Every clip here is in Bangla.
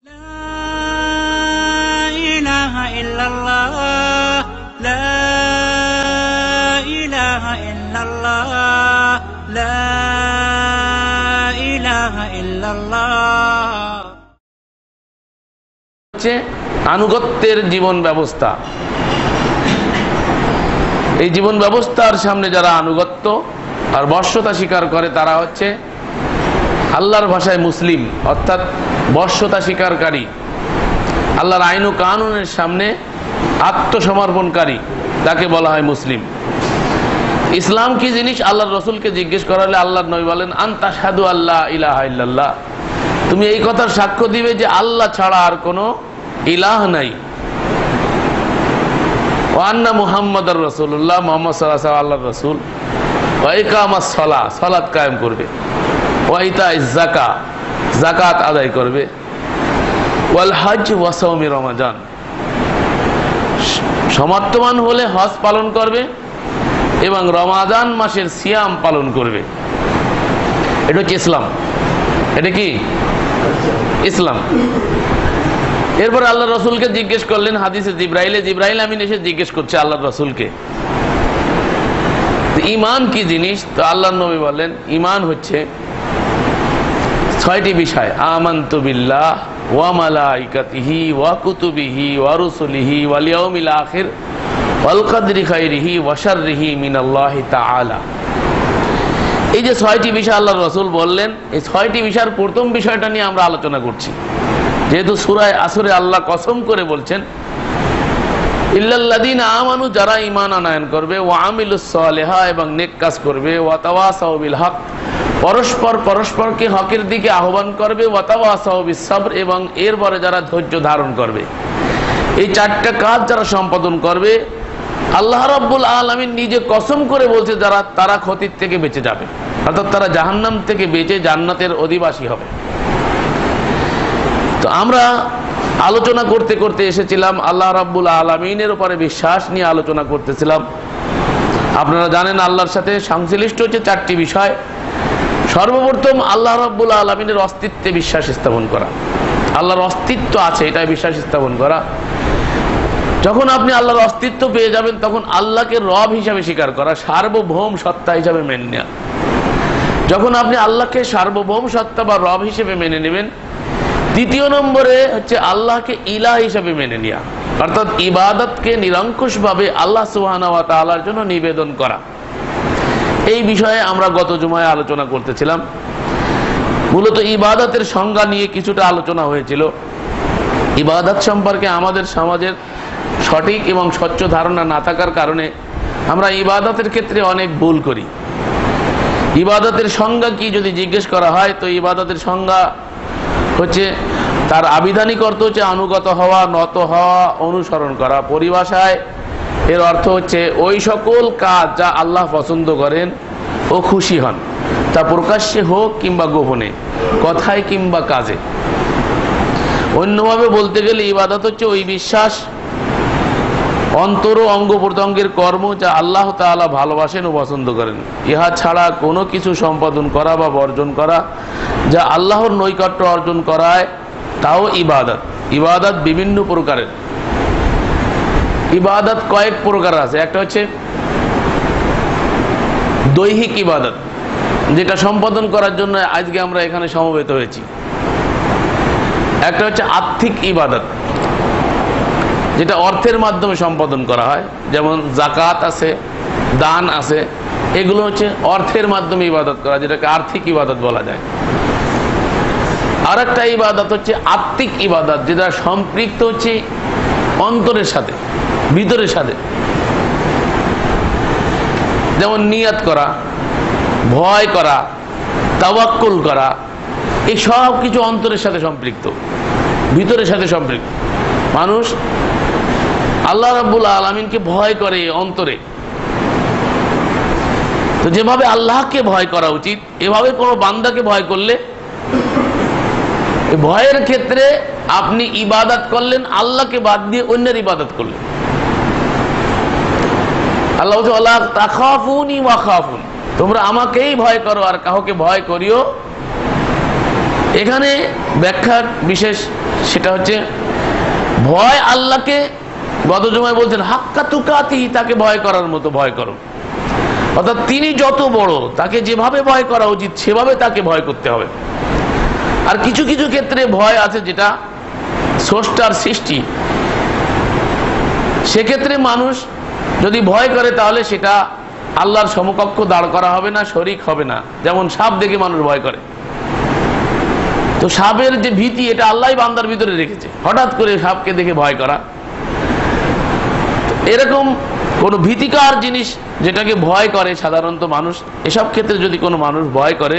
আনুগত্যের জীবন ব্যবস্থা। এই জীবন ব্যবস্থার সামনে যারা আনুগত্য আর বর্ষতা স্বীকার করে তারা হচ্ছে আল্লাহর ভাষায় মুসলিম, অর্থাৎ বর্ষতা স্বীকারকারী, আল্লাহর আইন ও কানুনের সামনে আত্মসমর্পণকারী, তাকে বলা হয় মুসলিম। ইসলাম কি জিনিস আল্লাহর রসুলকে জিজ্ঞেস করা হলে আল্লাহর নবী বলেন, আনতা শাহাদু আল্লাহ ইলাহা ইল্লাল্লাহ, তুমি এই কথার সাক্ষ্য দিবে যে আল্লাহ ছাড়া আর কোনো ইলাহ নাই, ওয়া আন্না মুহাম্মাদুর রাসূলুল্লাহ, মুহাম্মদ সাল্লাল্লাহু আলাইহি ওয়াসাল্লাম আল্লাহর রাসূল, ওয়া ইকামাস সালাহ, সালাত কায়েম করবে, ওয়া ইতাইজ যাকাত, যাকাত আদায় করবে, ওয়াল হজ ওয়া সাওমি রমাজান, সমর্থমান হলে হজ পালন করবে এবং রমাজান মাসের সিয়াম পালন করবে। এটা হচ্ছে ইসলাম। এটা কি ইসলাম? এরপর আল্লাহ রসুলকে জিজ্ঞেস করলেন হাদিসে জিব্রাইল আমিন এসে জিজ্ঞেস করছে আল্লাহ রসুলকে, ঈমান কি জিনিস? তো আল্লাহ নবী বলেন, ঈমান হচ্ছে 6টি বিষয়। আমানতু বিল্লাহ ওয়া মালাইকাতিহি ওয়া কুতুবিহি ওয়া রুসুলিহি ওয়াল ইয়াউমিল আখির ওয়াল কদরি খাইরিহি ওয়া শাররিহি মিনাল্লাহি তাআলা। এই যে 6টি বিষয় আল্লাহর রাসূল বললেন, এই 6টি বিষয়ের প্রথম বিষয়টা নিয়ে আমরা আলোচনা করছি। যেহেতু সূরা আসরে আল্লাহ কসম করে বলছেন, ইল্লাল্লাযীনা আমানু, যারা ঈমান আনয়ন করবে, ওয়া আমিলুস সালিহা, এবং নেক কাজ করবে, ওয়া তাওয়াসাউ বিল হক, পরস্পরকে হকের দিকে আহ্বান করবে, ওয়া তাওয়াসাউ বিস সবর, এবং এরপরে যারা ধৈর্য ধারণ করবে। এই 4টা কাজ যারা সম্পাদন করবে, আল্লাহ রাব্বুল আলামিন নিজে কসম করে বলছে তারা ক্ষতির থেকে বেঁচে যাবে, অর্থাৎ তারা জাহান্নাম থেকে বেঁচে জান্নাতের অধিবাসী হবে। তো আমরা আলোচনা করতে করতে এসেছিলাম আল্লাহ রাব্বুল আলামিনের উপরে বিশ্বাস নিয়ে আলোচনা করতেছিলাম। আপনারা জানেন আল্লাহর সাথে সংশ্লিষ্ট হচ্ছে 4টি বিষয়। সর্বপ্রথম আল্লাহ রাব্বুল আলামিনের অস্তিত্বে বিশ্বাস স্থাপন করা, আল্লাহর অস্তিত্ব আছে এটা বিশ্বাস স্থাপন করা। যখন আপনি আল্লাহর অস্তিত্ব পেয়ে যাবেন তখন আল্লাহকে রব হিসাবে স্বীকার করা, সার্বভৌম সত্তা হিসাবে মেনে নেওয়া। যখন আপনি আল্লাহকে সার্বভৌম সত্তা বা রব হিসেবে মেনে নেবেন, দ্বিতীয় নম্বরে হচ্ছে আল্লাহকে ইলাহ হিসাবে মেনে নেওয়া, অর্থাৎ ইবাদতকে নিরঙ্কুশভাবে আল্লাহ সুবহানাহু ওয়া তাআলার জন্য নিবেদন করা। এই বিষয়ে আমরা গত জুমায় আলোচনা করতেছিলাম। মূলত ইবাদতের সংজ্ঞা নিয়ে কিছুটা আলোচনা হয়েছিল। ইবাদত সম্পর্কে আমাদের সমাজের সঠিক এবং স্বচ্ছ ধারণা না থাকার কারণে আমরা ইবাদতের ক্ষেত্রে অনেক ভুল করি। ইবাদতের সংজ্ঞা কি যদি জিজ্ঞেস করা হয়, তো ইবাদতের সংজ্ঞা হচ্ছে, তার আবিধানিক অর্থ হচ্ছে আনুগত হওয়া, নত হওয়া, অনুসরণ করা। পরিভাষায় এর অর্থ হচ্ছে ওই সকল কাজ যা আল্লাহ পছন্দ করেন ও খুশি হন, তা প্রকাশ্যে হোক কিংবা গোপনে, কথায় কিংবা কাজে। অন্যভাবে বলতে গেলে ইবাদত হচ্ছে ওই বিশ্বাস, অন্তর ও অঙ্গ প্রত্যঙ্গের কর্ম যা আল্লাহ তাআলা ভালোবাসেন ও পছন্দ করেন। ইহা ছাড়া কোনো কিছু সম্পাদন করা বা বর্জন করা যা আল্লাহর নৈকট্য অর্জন করায়, তাও ইবাদত। ইবাদত বিভিন্ন প্রকারের। ইবাদত কয়েক প্রকার আছে। একটা হচ্ছে দৈহিক ইবাদত, যেটা সম্পাদন করার জন্য আজকে আমরা এখানে সমবেত হয়েছি। একটা হচ্ছে আর্থিক ইবাদত, যেটা অর্থের মাধ্যমে সম্পাদন করা হয়, যেমন যাকাত আছে, দান আছে, এগুলো হচ্ছে অর্থের মাধ্যমে ইবাদত করা, যেটাকে আর্থিক ইবাদত বলা যায়। আর একটা ইবাদত হচ্ছে আত্মিক ইবাদত, যেটা সম্পৃক্ত হচ্ছে অন্তরের সাথে, ভিতরের সাথে, যেমন নিয়ত করা, ভয় করা, তাওয়াক্কুল করা, এই সব কিছু অন্তরের সাথে সম্পৃক্ত, ভিতরের সাথে সম্পৃক্ত। মানুষ আল্লাহ রাব্বুল আলামিনকে ভয় করে অন্তরে। তো যেভাবে আল্লাহকে ভয় করা উচিত, এভাবে কোনো বান্দাকে ভয় করলে, ভয়ের ক্ষেত্রে আপনি ইবাদত করলেন আল্লাহকে বাদ দিয়ে অন্যের ইবাদত করলেন। আল্লাহ বলছে, ওয়ালা তাখাফুনি ওয়া খাফুন, তোমরা আমাকেই ভয় করো আর কাউকে ভয় করিও এখানে ব্যাখ্যার বিশেষ সেটা হচ্ছে ভয় আল্লাহকে গত জুমায় বলছেন হাক্কা তুকাতি, তাকে ভয় করার মতো ভয় করো, অর্থাৎ তিনি যত বড় তাকে যেভাবে ভয় করা উচিত সেভাবে তাকে ভয় করতে হবে। আর কিছু কিছু ক্ষেত্রে ভয় আছে যেটা স্রষ্টার সৃষ্টি, সেক্ষেত্রে মানুষ যদি ভয় করে তাহলে সেটা আল্লাহর সমকক্ষ দাঁড় করা হবে না, শরীক হবে না। যেমন সাপ দেখে মানুষ ভয় করে, তো সাপের যে ভীতি এটা আল্লাহই বান্দার ভিতরে রেখেছে, হঠাৎ করে সাপকে দেখে ভয় করা। এরকম কোন ভীতিকর জিনিস যেটাকে ভয় করে সাধারণত মানুষ, এসব ক্ষেত্রে যদি কোনো মানুষ ভয় করে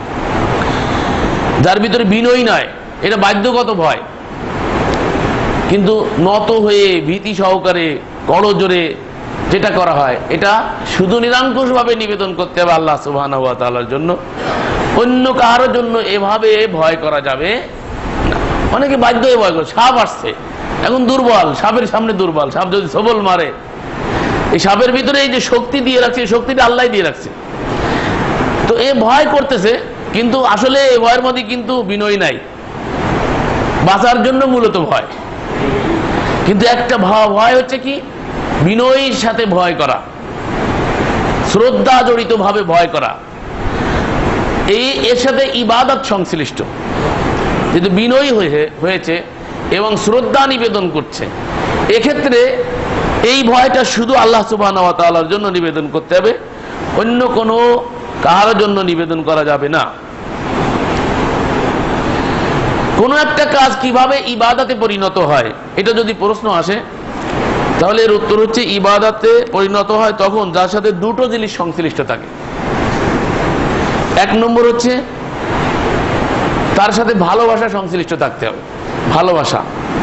যার ভিতরে বিনয় নয়, এটা বাধ্যগত ভয়, কিন্তু নত হয়ে ভীতি সহকারে করজোরে যেটা করা হয়, এটা শুধু নিরঙ্কুশ ভাবে নিবেদন করতে হবে আল্লাহ সুবহানাহু ওয়া তাআলার জন্য, অন্য কারোর জন্য এভাবে ভয় করা যাবে না। অনেকে বাধ্য হয়ে ভয় করে, সাপ আসছে এখন দুর্বল, সাপের সামনে দুর্বল, সাপ যদি সবল মারে, এই সাপের ভিতরে এই যে শক্তি দিয়ে রাখছে, এই শক্তিটা আল্লাহ দিয়ে রাখছে, তো এ ভয় করতেছে, কিন্তু আসলে এই ভয়ের মধ্যে কিন্তু বিনয় নাই, বাঁচার জন্য মূলত ভয়। কিন্তু একটা ভয় হচ্ছে কি বিনয়ের সাথে ভয় করা, শ্রদ্ধা জড়িত ভাবে ভয় করা, এর সাথে ইবাদত সংশ্লিষ্ট। যেহেতু বিনয়ী হয়েছে এবং শ্রদ্ধা নিবেদন করছে, এক্ষেত্রে এই ভয়টা শুধু আল্লাহ সুবহানাহু ওয়া তাআলার জন্য নিবেদন করতে হবে, অন্য কোনো কারোর জন্য নিবেদন করা যাবে না। কোনো একটা কাজ কিভাবে ইবাদতে পরিণত হয়, এটা যদি প্রশ্ন আসে তাহলে এর উত্তর হচ্ছে ইবাদতে পরিণত হয় তখন যার সাথে দুটো জিনিস সংশ্লিষ্ট থাকে। এক নম্বর হচ্ছে তার সাথে ভালোবাসা সংশ্লিষ্ট থাকতে হবে, ভালোবাসা।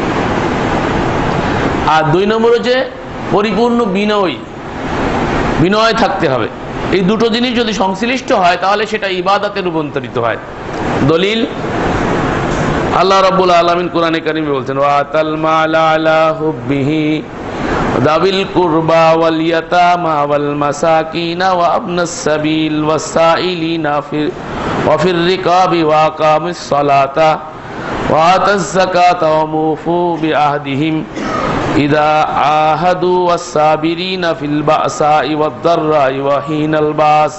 আর দুই নম্বর হচ্ছে পরিপূর্ণ বিনয় থাকতে হবে। এই দুটো জিনিস যদি সংশ্লিষ্ট হয় তাহলে সেটা ইবাদতে রূপান্তরিত হয়। দলিল আল্লাহ রাব্বুল আলামিন কোরআনে কারিমে বলছেন ওয়াতাল মাল আলা হুব্বিহি দাবিল কুরবা ওয়াল ইয়াতামা ওয়াল মাসাকিনা ওয়া ইবনাস সাবিল ওয়াসাইলিনা ওয়া ফির রিকাবি ওয়া আকামিস সালাতা ওয়া আতাজ যাকাতা ওয়া মুফু বিআহদিহিম ইযা আহাদু ওয়াস সাবিরিনা ফিল বাসাই ওয়াদ দাররাই ওয়া হিনাল বাস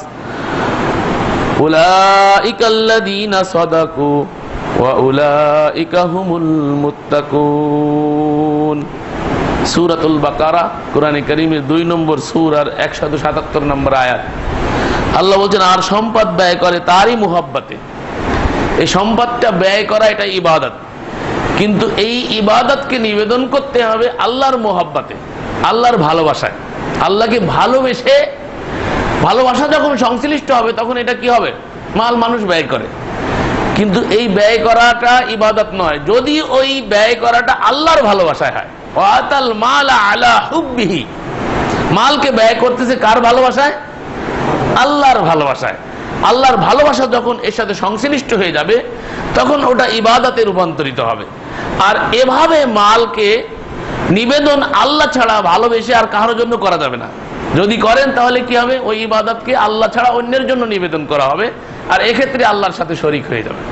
উলাইকাল্লাযীনা সাদাকু ওয়া উলাইকা হুমুল মুত্তাকুন। সূরাতুল বাকারা কোরআনে কারীমের 2 নম্বর সূরার 177 নম্বর আয়াত। আল্লাহ বলেন আর সম্পদ ব্যয় করে তারই মুহাব্বতে। এই সম্পদটা ব্যয় করা এটা ইবাদত, কিন্তু এই ইবাদতকে নিবেদন করতে হবে আল্লাহর মুহাব্বতে, আল্লাহর ভালোবাসায়। আল্লাহকে ভালোবেসে, ভালোবাসা যখন সংশ্লিষ্ট হবে তখন এটা কি হবে, মাল মানুষ ব্যয় করে, কিন্তু এই ব্যয় করাটা ইবাদত নয় যদি ওই ব্যয় করাটা আল্লাহর ভালোবাসায় হয়। ওয়াতাল মাল আলা হুব্বিহি, মালকে ব্যয় করতেছে কার ভালোবাসায়, আল্লাহর ভালোবাসায়। আল্লাহর ভালোবাসা যখন এর সাথে সংশ্লিষ্ট হয়ে যাবে তখন ওটা ইবাদতে রূপান্তরিত হবে। আর এভাবে মালকে নিবেদন আল্লাহ ছাড়া ভালোবেসে আর কারোর জন্য করা যাবে না। যদি করেন তাহলে কি হবে, ওই ইবাদতকে আল্লাহ ছাড়া অন্যের জন্য নিবেদন করা হবে, আর এক্ষেত্রে আল্লাহর সাথে শরীক হয়ে যাবে।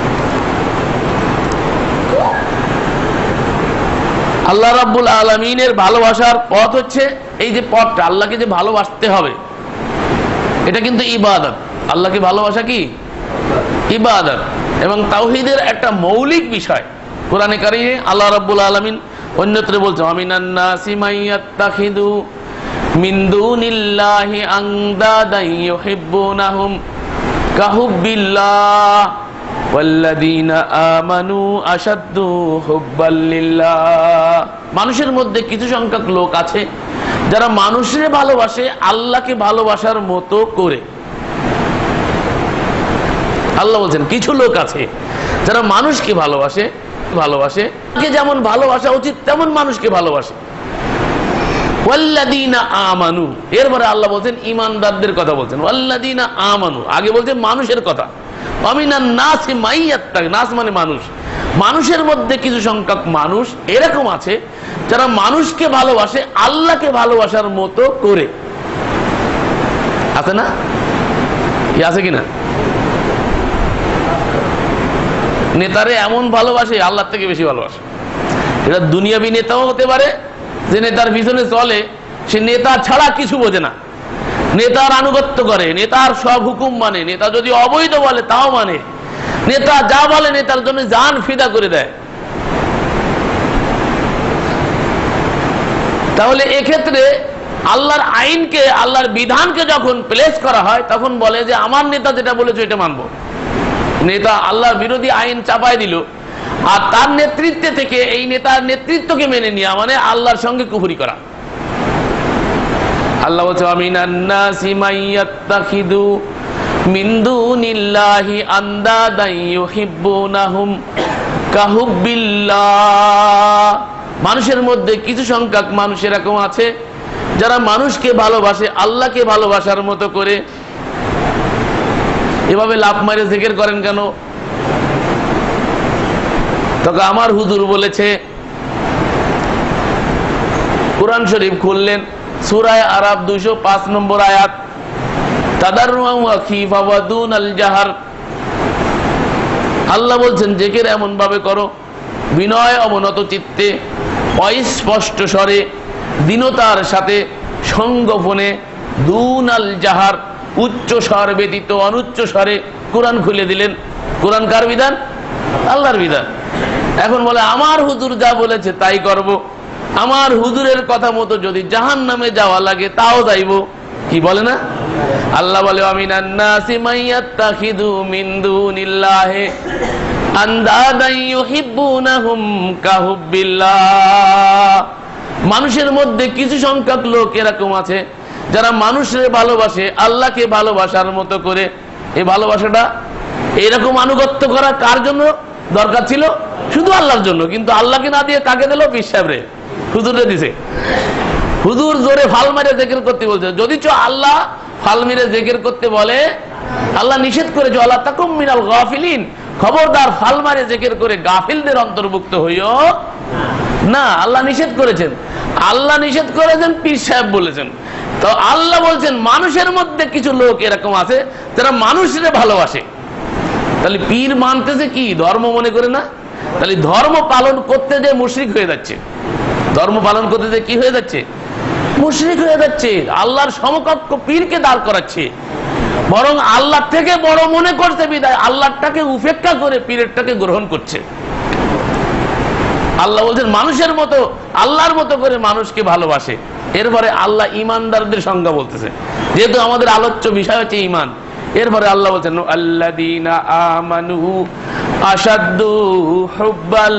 আল্লাহ রাব্বুল আলামিনের ভালোবাসার পথ হচ্ছে এই যে পথটা, আল্লাহকে যে ভালোবাসতে হবে এটা কিন্তু ইবাদত। আল্লাহকে ভালোবাসা কি ইবাদত এবং তাওহীদের একটা মৌলিক বিষয়। কোরআনে কারিমে আল্লাহ রাব্বুল আলামিন অন্যত্র বলছেন আমিনান নাসি মাইয়াত্তাখিদু মিন দুনিল্লাহি আনদাদান ইউহিব্বুনাহুম কাহুব্বিল্লাহ ওয়াল্লাযীনা আমানু আশাদ্দু হুব্বাল লিল্লাহ। মানুষের মধ্যে কিছু সংখ্যক লোক আছে যারা মানুষকে ভালোবাসে আল্লাহকে ভালোবাসার মতো করে। আল্লাহ বলছেন কিছু লোক আছে যারা মানুষকে ভালোবাসে যেমন ভালোবাসা উচিত তেমন মানুষকে ভালোবাসে। ওয়াল্লাযীনা আমানু, এরপরে আল্লাহ বলছেন ঈমানদারদের কথা বলছেন। ওয়াল্লাযীনা আমানু, আগে বলছেন মানুষের কথা। আমিনান নাসি মাইয়াত্তাকি, নাস মানে মানুষ। মানুষের মধ্যে কিছু সংখ্যক মানুষ এরকম আছে যারা মানুষকে ভালোবাসে আল্লাহকে ভালোবাসার মতো করে। আছে না, কি আছে কিনা? নেতারে এমন ভালোবাসে আল্লাহর থেকে বেশি ভালোবাসে। এটা দুনিয়াবি নেতাও হতে পারে, যে নেতার পিছনে চলে, সে নেতা ছাড়া কিছু বোঝে না, নেতার আনুগত্য করে, নেতার সব হুকুম মানে, নেতা যদি অবৈধ বলে তাও মানে, নেতা যা বলে নেতার জন্য জান ফিদা করে দেয়। তাহলে এক্ষেত্রে আল্লাহর আইনকে, আল্লাহর বিধানকে যখন প্লেস করা হয় তখন বলে যে আমার নেতা যেটা বলেছে এটা মানবো। নেতা আল্লাহর বিরোধী আইন চাপায় দিল, আর তার নেতৃত্বে থেকে এই নেতার নেতৃত্বকে মেনে নেওয়া মানে আল্লাহর সঙ্গে কুফরি করা। আল্লাহ বলছে আমিনান নাসি মাইয়াত্তাখিদু মিন দুনিল্লাহি আনদাদান ইউহিব্বুনাহুম কাহুব্বিল্লাহ। মানুষের মধ্যে কিছু সংখ্যক মানুষ এরকম আছে যারা মানুষকে ভালোবাসে আল্লাহকে ভালোবাসার মতো করে। এভাবে লাফ মারে জিকির করেন কেন? তবে আমার হুজুর বলেছে, কোরআন শরীফ খুললেন, সূরা আরাফ 205 নম্বর আয়াত, তাদাররুআন ওয়া খিফা ওয়া দুনাল জাহার। আল্লাহ বলছেন জিকির এমন ভাবে করো, বিনয় অবনত চিত্তে, অস্পষ্ট স্বরে, দীনতার সাথে, সংগোপনে, দুনাল জাহার, উচ্চ স্বর ব্যতীত অনুচ্চ স্বরে। কোরআন খুলে দিলেন। কোরআন কার বিধান? আল্লাহর বিধান। এখন বলে আমার হুজুর যা বলেছে তাই করব, আমার হুজুরের কথা মতো যদি জাহান্নামে যাওয়া লাগে তাও যাইব। কি বলে না? আল্লাহ বলে আমিনান নাসি মাইয়াত্তাখিদু মিন দুনিল্লাহি আনদাদান ইউহিব্বুনাহুম কাহুব্বিল্লাহ। মানুষের মধ্যে কিছু সংখ্যক লোক এরকম আছে যারা মানুষের ভালোবাসে আল্লাহকে ভালোবাসার মতো করে। এই ভালোবাসাটা, এরকম আনুগত্য করা কার জন্য দরকার ছিল? শুধু আল্লাহর জন্য। কিন্তু আল্লাহকে না দিয়ে কাকে দিল? পীর সাহেবরে, হুজুরে দিছে। হুজুর জোরে ফাল মারে জিকির করতে বলছে। যদি আল্লাহ ফাল মেরে জিকির করতে বলে, আল্লাহ নিষেধ করেছে ওয়ালা তাকুম মিনাল গাফিলিন, খবরদার ফাল মারে জিকির করে গাফিলদের অন্তর্ভুক্ত হইও না। আল্লাহ নিষেধ করেছেন, আল্লাহ নিষেধ করেছেন, পীর সাহেব বলেছেন। তো আল্লাহ বলছেন মানুষের মধ্যে কিছু লোক এরকম আছে যারা মানুষের ভালোবাসে। তাহলে পীর মানতেছে কি? ধর্ম মনে করে না। তাহলে ধর্ম পালন করতে যে মুশরিক হয়ে যাচ্ছে, ধর্ম পালন করতে যে কি হয়ে যাচ্ছে? মুশরিক হয়ে যাচ্ছে। আল্লাহর সমকক্ষ পীরকে দাঁড় করাচ্ছে, বরং আল্লাহ থেকে বড় মনে করছে বিদায় আল্লাহটাকে উপেক্ষা করে পীরেরটাকে গ্রহণ করছে। আল্লাহ বলছেন মানুষের মতো, আল্লাহর মতো করে মানুষকে ভালোবাসে। এরপরে আল্লাহ ইমানদারদের সংজ্ঞা বলতেছে, যেহেতু আমাদের আলোচ্য বিষয় হচ্ছে ইমান। এরপরে আল্লাহ বলছেন আল্লাযীনা আমানু আশাদ্দু হুব্বাল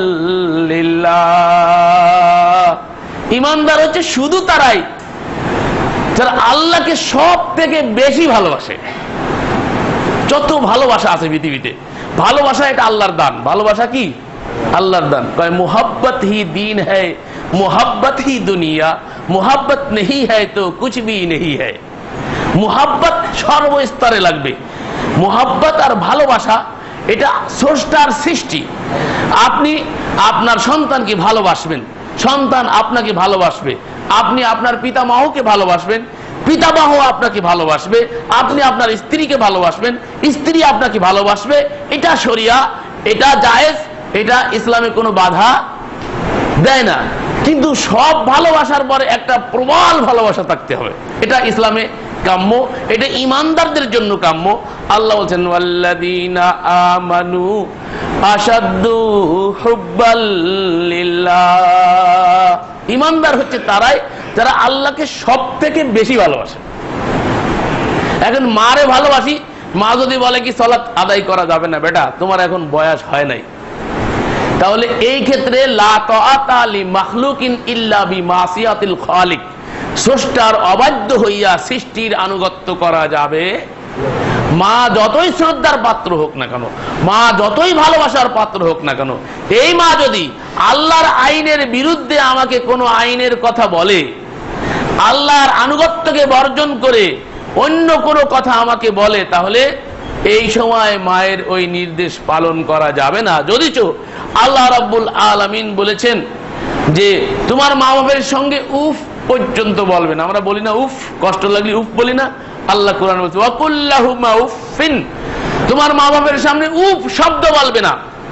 লিল্লাহ। ইমানদার হচ্ছে শুধু তারাই যারা আল্লাহকে সব থেকে বেশি ভালোবাসে। যত ভালোবাসা আছে পৃথিবীতে, ভালোবাসা এটা আল্লাহর দান। ভালোবাসা কি? আল্লাহর দান। কয় মোহাব্বত হি দীন হ্যায়, মোহাব্বত হি দুনিয়া, মোহাব্বত নেহি হ্যায় তো কুছ ভি নেহি হ্যায়। মোহাব্বত সর্বস্তরে লাগবে। মোহাব্বত আর ভালোবাসা এটা স্রষ্টার সৃষ্টি। আপনি আপনার সন্তানকে ভালোবাসবেন, সন্তান আপনাকে ভালোবাসবে। আপনি আপনার পিতামহকে ভালোবাসবেন, পিতামহ আপনাকে ভালোবাসবে। আপনি আপনার স্ত্রীকে ভালোবাসবেন, স্ত্রী আপনাকে ভালোবাসবে। এটা শরিয়া, এটা জায়েজ, এটা ইসলামে কোনো বাধা দেয় না। কিন্তু সব ভালোবাসার পরে একটা প্রবল ভালোবাসা থাকতে হবে। এটা ইসলামে কাম্য, এটা ইমানদারদের জন্য কাম্য। আল্লাহ বলছেন ওয়াল্লাযীনা আমানু আশাদ্দু হুব্বাল লিল্লাহ। ইমানদার হচ্ছে তারাই যারা আল্লাহকে সব থেকে বেশি ভালোবাসে। এখন মারে ভালোবাসি, মা যদি বলে কি সালাত আদায় করা যাবে না, বেটা তোমার এখন বয়স হয় নাই, তাহলে এই ক্ষেত্রে লা তাআতা লি মাখলুকিন ইল্লা বিমাসিয়াতিল খালিক, স্রষ্টার অবাধ্য হইয়া সৃষ্টির আনুগত্য করা যাবে। মা যতই শ্রদ্ধার পাত্র হোক না কেন, মা যতই ভালোবাসার পাত্র হোক না কেন, এই মা যদি আল্লাহর আইনের বিরুদ্ধে আমাকে কোনো আইনের কথা বলে, আল্লাহর আনুগত্যকে বর্জন করে অন্য কোনো কথা আমাকে বলে, তাহলে এই সময় মায়ের ওই নির্দেশ পালন করা যাবে না। যদিচ আল্লাহ রাব্বুল আলামিন বলেছেন যে তোমার মা বাবার সঙ্গে উফ পর্যন্ত বলবে না। আমরা বলি না উফ, কষ্ট লাগলে উফ বলি না? আল্লাহ কোরআন বলছে ওয়াকুল্লাহুমা উফিন, তোমার মা বাবার সামনে উফ শব্দ বলবে না।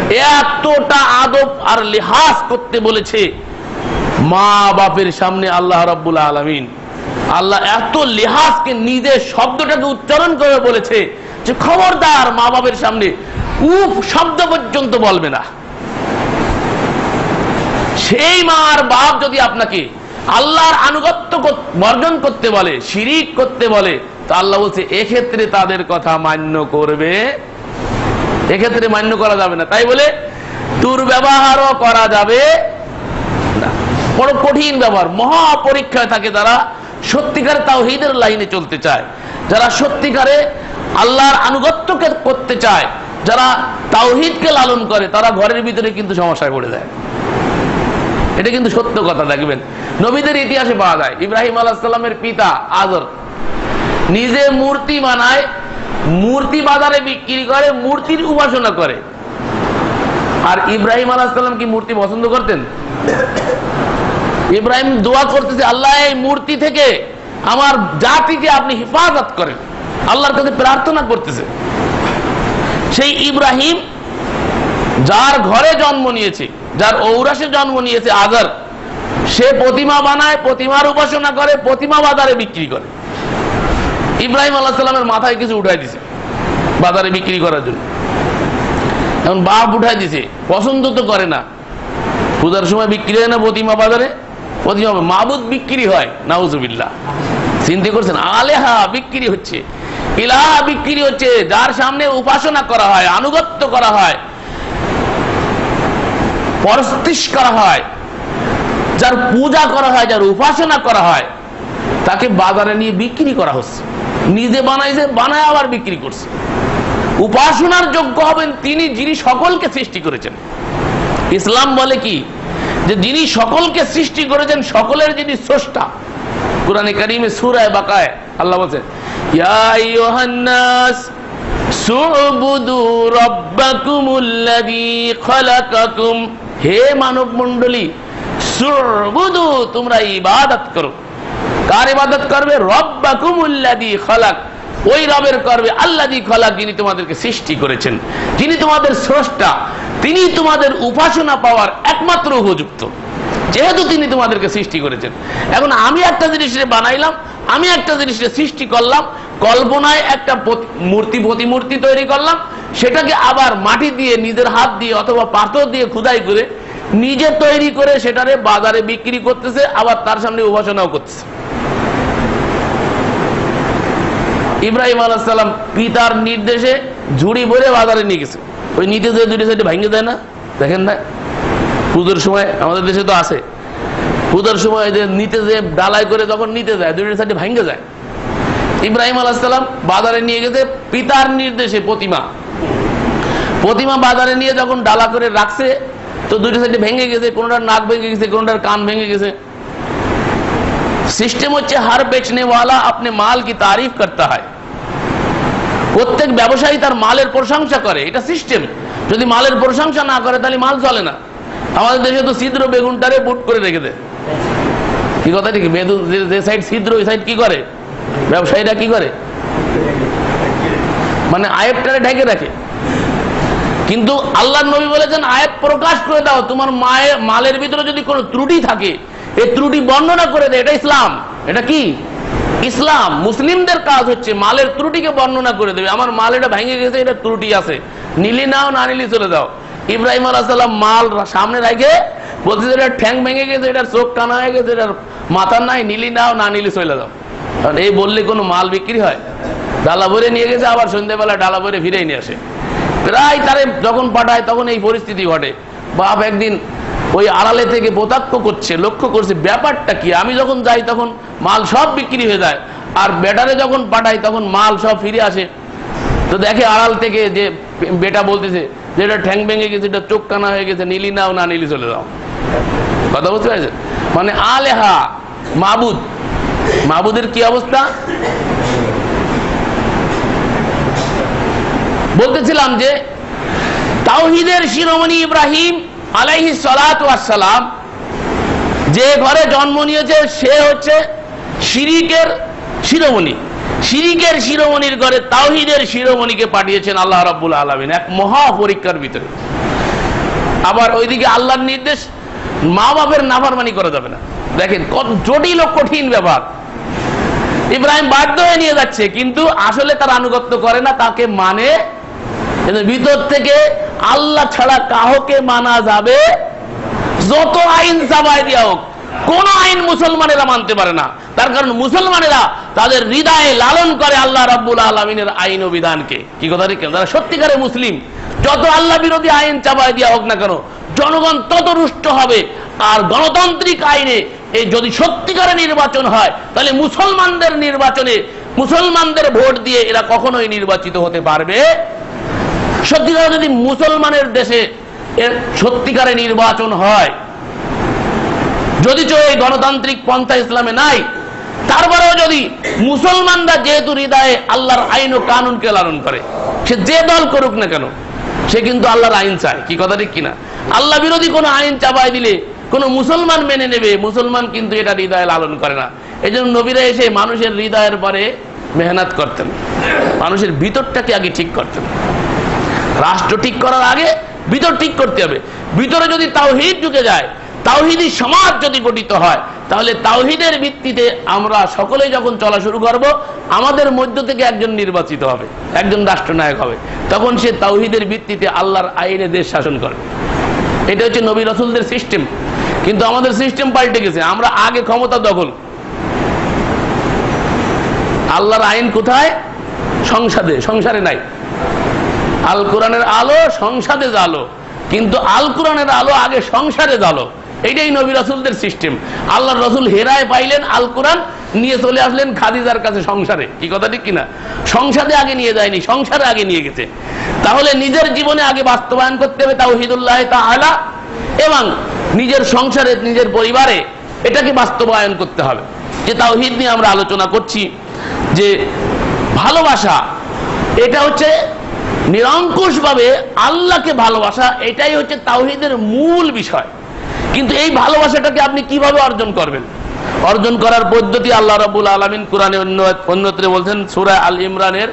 এতটা আদব আর লিহাজ করতে বলেছে মা বাপের সামনে আল্লাহ রাব্বুল আলামিন। আল্লাহ এত লিহাজকে নিজের শব্দটাকে উচ্চারণ করে বলেছে যে খবরদার মা বাপের সামনে উফ শব্দ পর্যন্ত বলবে না। সেই মা আর বাপ যদি আপনাকে আল্লাহর আনুগত্য বর্জন করতে বলে, শিরিক করতে বলে, তো আল্লাহ বলছে এক্ষেত্রে তাদের কথা মান্য করবে, এক্ষেত্রে মান্য করা যাবে না। তাই বলে দুর্ব্যবহারও করা যাবে না। বড় কঠিন ব্যবহার, মহা পরীক্ষায় থাকে যারা সত্যিকারে তাওহীদের লাইনে চলতে চায়, যারা সত্যিকারে আল্লাহর আনুগত্যকে করতে চায়, যারা তাওহীদকে লালন করে, তারা ঘরের ভিতরে কিন্তু সমস্যায় পড়ে যায়। এটা কিন্তু সত্য কথা। দেখবেন নবীদের ইতিহাসে পাওয়া যায়, ইব্রাহিম আলাইহিস সালামের পিতা আযর নিজে মূর্তি বানায়, মূর্তি বাজারে বিক্রি করে, মূর্তির উপাসনা করে। আর ইব্রাহিম আলাইহিস সালাম কি মূর্তি পছন্দ করতেন? ইব্রাহিম দোয়া করতেছে, আল্লাহ এই মূর্তি থেকে আমার জাতিকে আপনি হেফাজত করেন, আল্লাহর কাছে প্রার্থনা করতেছে। সেই ইব্রাহিম যার ঘরে জন্ম নিয়েছে, যার ঔরাসে জন্ম নিয়েছে আযর, সে প্রতিমা বানায়, প্রতিমার উপাসনা করে, প্রতিমা বাজারে বিক্রি করে। ইব্রাহিম আলাইহিস সালামের মাথায় কিছু উঠাই দিছে বাজারে বিক্রি করার জন্য। এখন বাপ উঠাই দিছে, পছন্দ তো করে না। পূজার সময় বিক্রি হয় না প্রতিমা বাজারে? প্রতিমা মাবুদ বিক্রি হয়, নাউজুবিল্লাহ। চিন্তা করছেন, আলেহা বিক্রি হচ্ছে, ইলাহা বিক্রি হচ্ছে, যার সামনে উপাসনা করা হয়, আনুগত্য করা হয়, পরস্তিশ করা হয়, যার পূজা করা হয়, যার উপাসনা করা হয়, তাকে বাজারে নিয়ে বিক্রি করা হচ্ছে। নিজে বানাইছে, বানায় আবার বিক্রি করছে। উপাসনার যোগ্য হবেন তিনি যিনি সকলকে সৃষ্টি করেছেন। ইসলাম বলে কি, যে যিনি সকলকে সৃষ্টি করেছেন, সকলের যিনি স্রষ্টা। কুরআনে কারীমে সূরা বাকায় আল্লাহ বলেন, ইয়া আইয়ুহান নাস সুবুদু রাব্বাকুমুল্লাযী খালাকাকুম, হে মানব মণ্ডলী, সুবুদু তোমরা ইবাদত করো। কার ইবাদত করবে? রাব্বাকুমুল্লাযী খালাক, ওই রবের করবে আল্লাযী খালাক, যিনি তোমাদেরকে সৃষ্টি করেছেন, যিনি তোমাদের স্রষ্টা, তিনি তোমাদের উপাসনা পাওয়ার একমাত্র উপযুক্ত, যেহেতু তিনি তোমাদেরকে সৃষ্টি করেছেন। এখন আমি একটা জিনিস বানাইলাম, আমি একটা জিনিস সৃষ্টি করলাম, কল্পনায় একটা মূর্তি, প্রতিমূর্তি তৈরি করলাম, সেটাকে আবার মাটি দিয়ে, নিজের হাত দিয়ে অথবা পাথর দিয়ে খোদাই করে নিজে তৈরি করে সেটারে বাজারে বিক্রি করতেছে, আবার তার সামনে উপাসনাও করতেছে। ইব্রাহিম আলাইহিস সালাম পিতার নির্দেশে ঝুড়ি ভরে বাজারে নিয়ে গেছে। ওই নিতে যে দুটি সাইডে ভেঙে দেয় না, দেখেন না পুজোর সময় আমাদের দেশে তো আছে, পুজোর সময় যে নিতে যে ডালাই করে যখন নিতে যায়, দুটি সাইডে ভেঙে যায়। ইব্রাহিম আলাইহিস সালাম বাজারে নিয়ে গেছে পিতার নির্দেশে প্রতিমা বাজারে নিয়ে যখন ডালা করে রাখছে, তো দুটি সাইডে ভেঙে গেছে, কোনটার নাক ভেঙে গেছে, কোনটার কান ভেঙে গেছে। সিস্টেম হচ্ছে হার বেচনে ওয়ালা আপনি মাল কি তারিফ করতে হয়। প্রত্যেক ব্যবসায়ী তার মালের প্রশংসা করে, এটা সিস্টেম। যদি মালের প্রশংসা না করে তাহলে মাল চলে না। আমাদের দেশে তো ছিদ্র বেগুনটারে বুট করে রেখে দেয়। কি কথা ঠিক? বেগুন যে সাইড ছিদ্র, ওই সাইড কি করে ব্যবসায়ীরা? কি করে? মানে আয়েবটারে ঢেকে রাখে। কিন্তু আল্লাহর নবী বলেছেন, আয়েব প্রকাশ করে দাও। তোমার মালের ভিতরে যদি কোনো ত্রুটি থাকে, এই ত্রুটি বর্ণনা করে দেয়। এটা ইসলাম। এটা কি? ইসলাম। মুসলিমদের কাজ হচ্ছে মালের ত্রুটিকে বর্ণনা করে দেবে। আমার মাল এটা ভেঙে গেছে, এটা ত্রুটি আছে, নিলি নাও, না নিলি চলে যাও। ইব্রাহিম আলাইহিস সালাম মাল সামনে রেখে বলছে, এটা ঠ্যাং ভেঙে গেছে, এটার চোখ কানা হয়ে গেছে, এটার মাথা নাই, নিলি নাও, না নিলি চলে যাও। কারণ এই বললে কোনো মাল বিক্রি হয়? ডালা ভরে নিয়ে গেছে, আবার সন্ধ্যেবেলা ডালা ভরে ফিরেই নিয়ে আসে। প্রায় তারে যখন পাঠায় তখন এই পরিস্থিতি ঘটে। বাপ একদিন ওই আড়ালে থেকে প্রত্যক্ষ করছে, লক্ষ্য করছে ব্যাপারটা কি। আমি যখন যাই তখন মাল সব বিক্রি হয়ে যায়, আর বেটারে যখন পাঠাই তখন মাল সব ফিরে আসে। তো দেখে আড়াল থেকে যে বেটা বলতেছে যে এটা ঠ্যাং ভেঙে গেছে, এটা চোখ কানা হয়ে গেছে, নিলি নাও, না নিলি চলে যাও। কথা বুঝতে পারছে? মানে আলেহা মাবুদ, মাবুদের কি অবস্থা? বলতেছিলাম যে তাওহীদের শিরোমণি ইব্রাহিম আলাইহিস সালাতু ওয়াস সালাম যে ঘরে জন্ম নিয়েছে, সে হচ্ছে শিরিকের শিরোমণি। শিরিকের শিরোমণির ঘরে তাওহীদের শিরোমণিকে পাঠিয়েছেন আল্লাহ রাব্বুল আলামিন এক মহা পরীক্ষার ভিতরে। আবার ওইদিকে আল্লাহর নির্দেশ মা বাপের নাফরমানি করা যাবে না। দেখেন কত জটিল ও কঠিন ব্যাপার। ইব্রাহিম বাধ্য হয়ে নিয়ে যাচ্ছে, কিন্তু আসলে তার আনুগত্য করে না, তাকে মানে। ভিতর থেকে আল্লাহ ছাড়া কাউকে মানা যাবে, যত আইন চাপায় দেওয়া হোক, কোন আইন মুসলমানেরা মানতে পারে না। তার কারণ মুসলমানেরা তাদের হৃদয়ে লালন করে আল্লাহ রাব্বুল আলামিনের আইন ও বিধানকে। কি কথা ঠিক? যারা সত্যিকারের মুসলিম, যত আল্লাহ বিরোধী আইন চাপায় দেওয়া হোক না কেন, জনগণ তত রুষ্ট হবে। আর গণতান্ত্রিক আইনে এই যদি সত্যিকারের নির্বাচন হয়, তাহলে মুসলমানদের নির্বাচনে মুসলমানদের ভোট দিয়ে এরা কখনোই নির্বাচিত হতে পারবে। সত্যিকার যদি মুসলমানের দেশে এর সত্যিকারের নির্বাচন হয়, যদি এই গণতান্ত্রিক পন্থা ইসলামে নাই, তারপরেও যদি মুসলমানরা যেহেতু হৃদয়ে আল্লাহর আইন ও কানুনকে লালন করে, সে যে দল করুক না কেন, সে কিন্তু আল্লাহর আইন চায়। কি কথা ঠিক কিনা? আল্লাহ বিরোধী কোন আইন চাপায় দিলে কোন মুসলমান মেনে নেবে, মুসলমান কিন্তু এটা হৃদয়ে লালন করে না। এই জন্য নবীরা এসে মানুষের হৃদয়ের পরে মেহনত করতেন, মানুষের ভিতরটাকে আগে ঠিক করতেন। রাষ্ট্র ঠিক করার আগে ভিতর ঠিক করতে হবে। ভিতরে যদি তাওহীদ ঢুকে যায়, তাওহীদি সমাজ যদি গঠিত হয়, তাহলে তাওহীদের ভিত্তিতে আমরা সকলেই যখন চলা শুরু করব, আমাদের মধ্য থেকে একজন নির্বাচিত হবে, একজন রাষ্ট্রনায়ক হবে। তখন সে তাওহীদের ভিত্তিতে আল্লাহর আইনে দেশ শাসন করবে। এটা হচ্ছে নবী রাসূলদের সিস্টেম। কিন্তু আমাদের সিস্টেম পাল্টে গেছে। আমরা আগে ক্ষমতা দখল, আল্লাহর আইন কোথায়? সংসদে, সংসারে নাই। আল কোরআনের আলো সংসদে জ্বালো, কিন্তু আল কোরআনের আলো আগে সংসারে জ্বালো। এইটাই নবী রাসূলদের সিস্টেম। আল্লাহর রাসূল হেরায় পাইলেন আল কোরআন, নিয়ে চলে আসলেন খাদিজার কাছে সংসারে। কি কথা ঠিক কিনা? সংসদে আগে নিয়ে যায়নি, সংসারে আগে নিয়ে গেছে। তাহলে নিজের জীবনে আগে বাস্তবায়ন করতে হবে তাওহীদুল্লাহ তাআলা, এবং নিজের সংসারে, নিজের পরিবারে এটাকে বাস্তবায়ন করতে হবে। যে তাওহীদ নিয়ে আমরা আলোচনা করছি, যে ভালোবাসা, এটা হচ্ছে নিরঙ্কুশভাবে আল্লাহকে ভালোবাসা, এটাই হচ্ছে তাওহীদের মূল বিষয়। কিন্তু এই ভালোবাসাটাকে আপনি কিভাবে অর্জন করবেন? অর্জন করার পদ্ধতি আল্লাহ রাব্বুল আলামিন কোরআনে অন্যত্রে বলছেন, সূরা আল ইমরানের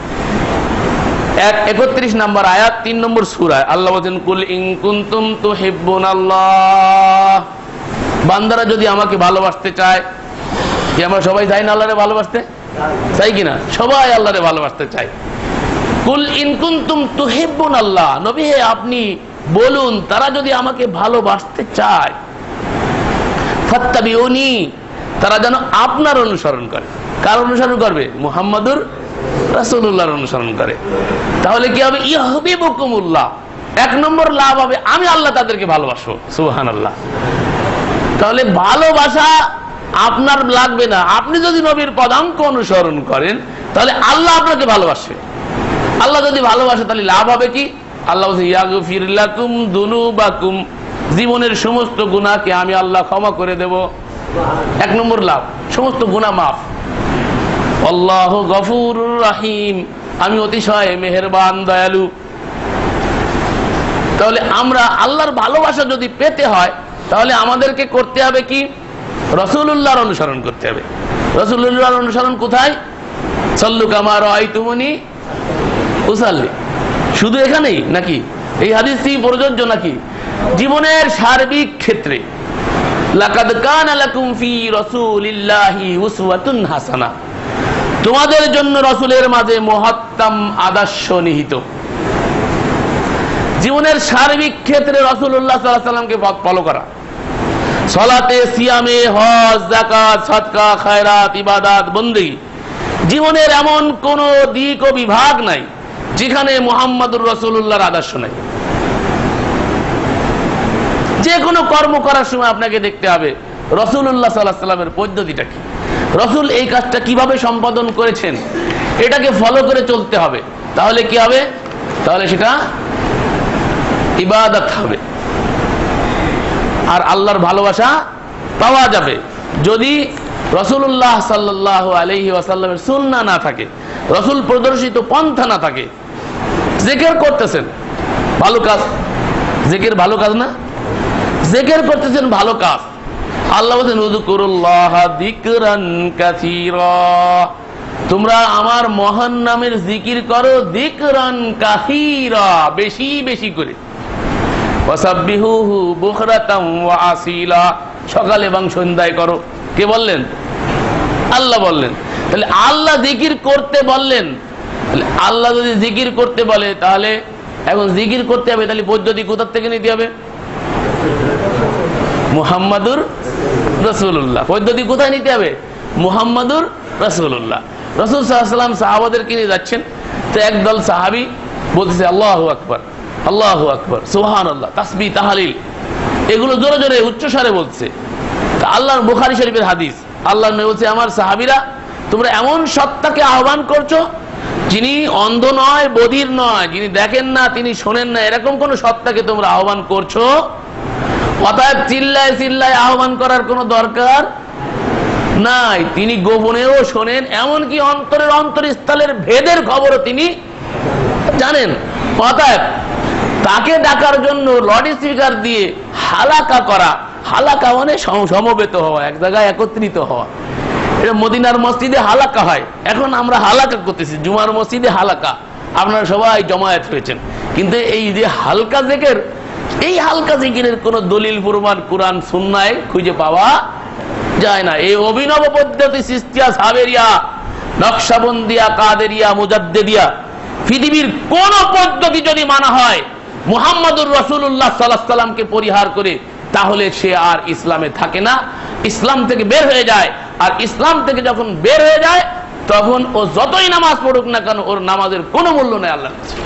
31 নম্বর আয়াত, 3 নম্বর সূরায় আল্লাহ বলেন, কুল ইন কুনতুম তুহিব্বুনাল্লাহ, বান্দারা যদি আমাকে ভালোবাসতে চায়। কি আমরা সবাই চাই না আল্লাহরে ভালোবাসতে? চাই কিনা? সবাই আল্লাহরে ভালোবাসতে চাই। কুল ইন কুনতুম তুহিব্বুনাল্লাহ, নবী হে আপনি বলুন, তারা যদি আমাকে ভালোবাসতে চায়, ফাত্তাবিউনি, তারা যেন আপনার অনুসরণ করে। কার অনুসরণ করবে? মুহাম্মাদুর রাসূলুল্লাহর অনুসরণ করে। তাহলে কি হবে? ইউহিব্বুকুমুল্লাহ, 1 নম্বর লাভ হবে, আমি আল্লাহ তাদেরকে ভালোবাসবো। সুবহানাল্লাহ। তাহলে ভালোবাসা আপনার লাগবে না। আপনি যদি নবীর পদাঙ্ক অনুসরণ করেন, তাহলে আল্লাহ আপনাকে ভালোবাসবে। আল্লাহ যদি ভালোবাসে, তাহলে লাভ হবে কি? আল্লাহ বলছে, ইয়াগফির লাকুম দুনুবাকুম, জীবনের সমস্ত গুনাহকে আমি আল্লাহ ক্ষমা করে দেব। 1 নম্বর লাভ, সমস্ত গুনাহ মাফ। আল্লাহু গফুরুর রহিম, আমি অতিশয় মেহেরবান, দয়ালু। তাহলে আমরা আল্লাহর ভালোবাসা যদি পেতে হয়, তাহলে আমাদেরকে করতে হবে কি? রাসূলুল্লাহর অনুসরণ করতে হবে। রাসূলুল্লাহর অনুসরণ কোথায়? সাল্লু কামা রাআইতুমুনি উসাল্লি। শুধু এখানেই নাকি? এই হাদিসটি প্রযোজ্য নাকি জীবনের সার্বিক ক্ষেত্রে? লাকাদ কানা লাকুম ফি রাসূলিল্লাহি উসওয়াতুন হাসানাহ, তোমাদের জন্য রাসূলের মাঝে মহত্তম আদর্শ নিহিত। জীবনের সার্বিক ক্ষেত্রে রাসূলুল্লাহ সাল্লাল্লাহু আলাইহি ওয়াসাল্লামকে ফলো করা, সালাতে, সিয়ামে, হজ, যাকাত, সাদকা, খায়রাত, ইবাদত, বন্দেগী, জীবনের এমন কোন দিক ও বিভাগ নাই যেখানে মুহাম্মদুর রাসূলুল্লাহর আদর্শ নাই। যে কোনো কর্ম করার সময় আপনাকে দেখতে হবে রাসূলুল্লাহ সাল্লাল্লাহু আলাইহি ওয়াসাল্লামের পদ্ধতিটা কি, রাসূল এই কাজটা কিভাবে সম্পাদন করেছেন, এটাকে ফলো করে চলতে হবে। তাহলে কি হবে? তাহলে সেটা ইবাদত হবে, আর আল্লাহর ভালোবাসা পাওয়া যাবে। যদি রাসূলুল্লাহ সাল্লাল্লাহু আলাইহি ওয়াসাল্লামের সুন্নাহ না থাকে, রাসূল প্রদর্শিত পন্থা না থাকে, জিকির করতেছেন, ভালো কাজ, জিকির ভালো কাজ না? জিকির করতেছেন, ভালো কাজ। আল্লাহ বলেন, উযকুরুল্লাহ যিকরান কাসীরা, তোমরা আমার মহান নামের জিকির করো, যিকরান কাসীরা, বেশি বেশি করে। ওয়াসাব্বিহুহু বুকরাতাম ওয়া আসিলা, সকাল এবং সন্ধ্যায় করো। কে বললেন? আল্লাহ বললেন। তাহলে আল্লাহ জিকির করতে বললেন। তাহলে আল্লাহ যদি জিকির করতে বলে, তাহলে এখন জিকির করতে হবে, তাহলে পদ্ধতি কোথা থেকে নিতে হবে? মুহাম্মাদুর রাসূলুল্লাহ। পদ্ধতি কোথায় নিতে হবে? মুহাম্মাদুর রাসূলুল্লাহ। রাসূল সাল্লাল্লাহু আলাইহি ওয়াসাল্লাম সাহাবাদেরকে নিয়ে যাচ্ছেন, তো একদল সাহাবী বলতেছে আল্লাহু আকবার, আল্লাহু আকবার, সুবহানাল্লাহ, তাসবিহ, তাহলিল, এগুলো জোরে জোরে উচ্চস্বরে বলছে। তা আল্লাহর বুখারী শরীফের হাদিস, আল্লাহর নবী বলছে, আমার সাহাবীরা, তোমরা এমন সত্তাকে আহ্বান করছো যিনি অন্ধ নয়, বধির নয়, যিনি দেখেন না, তিনি শোনেন না, এরকম কোন সত্তাকে তোমরা আহ্বান করছো। অতএব চিল্লায় চিল্লায় আহ্বান করার কোনো দরকার নাই। তিনি গোপনেও শোনেন, এমনকি অন্তরের অন্তরস্থলের ভেদের খবরও তিনি জানেন। অতএব তাকে ডাকার জন্য লাউড স্পিকার দিয়ে হালাকা করা, হালাকা মানে সমবেত হওয়া, এক জায়গায় একত্রিত হওয়া। এটা মদিনার মসজিদে হালাকা হয়, এখন আমরা হালাকা করতেছি, জুমার মসজিদে হালাকা, আপনারা সবাই জমায়েত হয়েছেন। কিন্তু এই যে হালকা জিকির, এই হালকা জিকিরের কোন দলিল প্রমাণ কোরআন সুন্নায় খুঁজে পাওয়া যায় না। এই অভিনব পদ্ধতি সিস্তিয়া, সাবেরিয়া, নকশবন্দিয়া, কাদেরিয়া, মুজাদ্দিদিয়া, পৃথিবীর কোন পদ্ধতি যদি মানা হয় মুহাম্মাদুর রাসূলুল্লাহ সাল্লাল্লাহু আলাইহি সাল্লামকে পরিহার করে, তাহলে সে আর ইসলামে থাকে না, ইসলাম থেকে বের হয়ে যায়। আর ইসলাম থেকে যখন বের হয়ে যায়, তখন ও যতই নামাজ পড়ুক না কেন, ওর নামাজের কোনো মূল্য নেই আল্লাহর কাছে।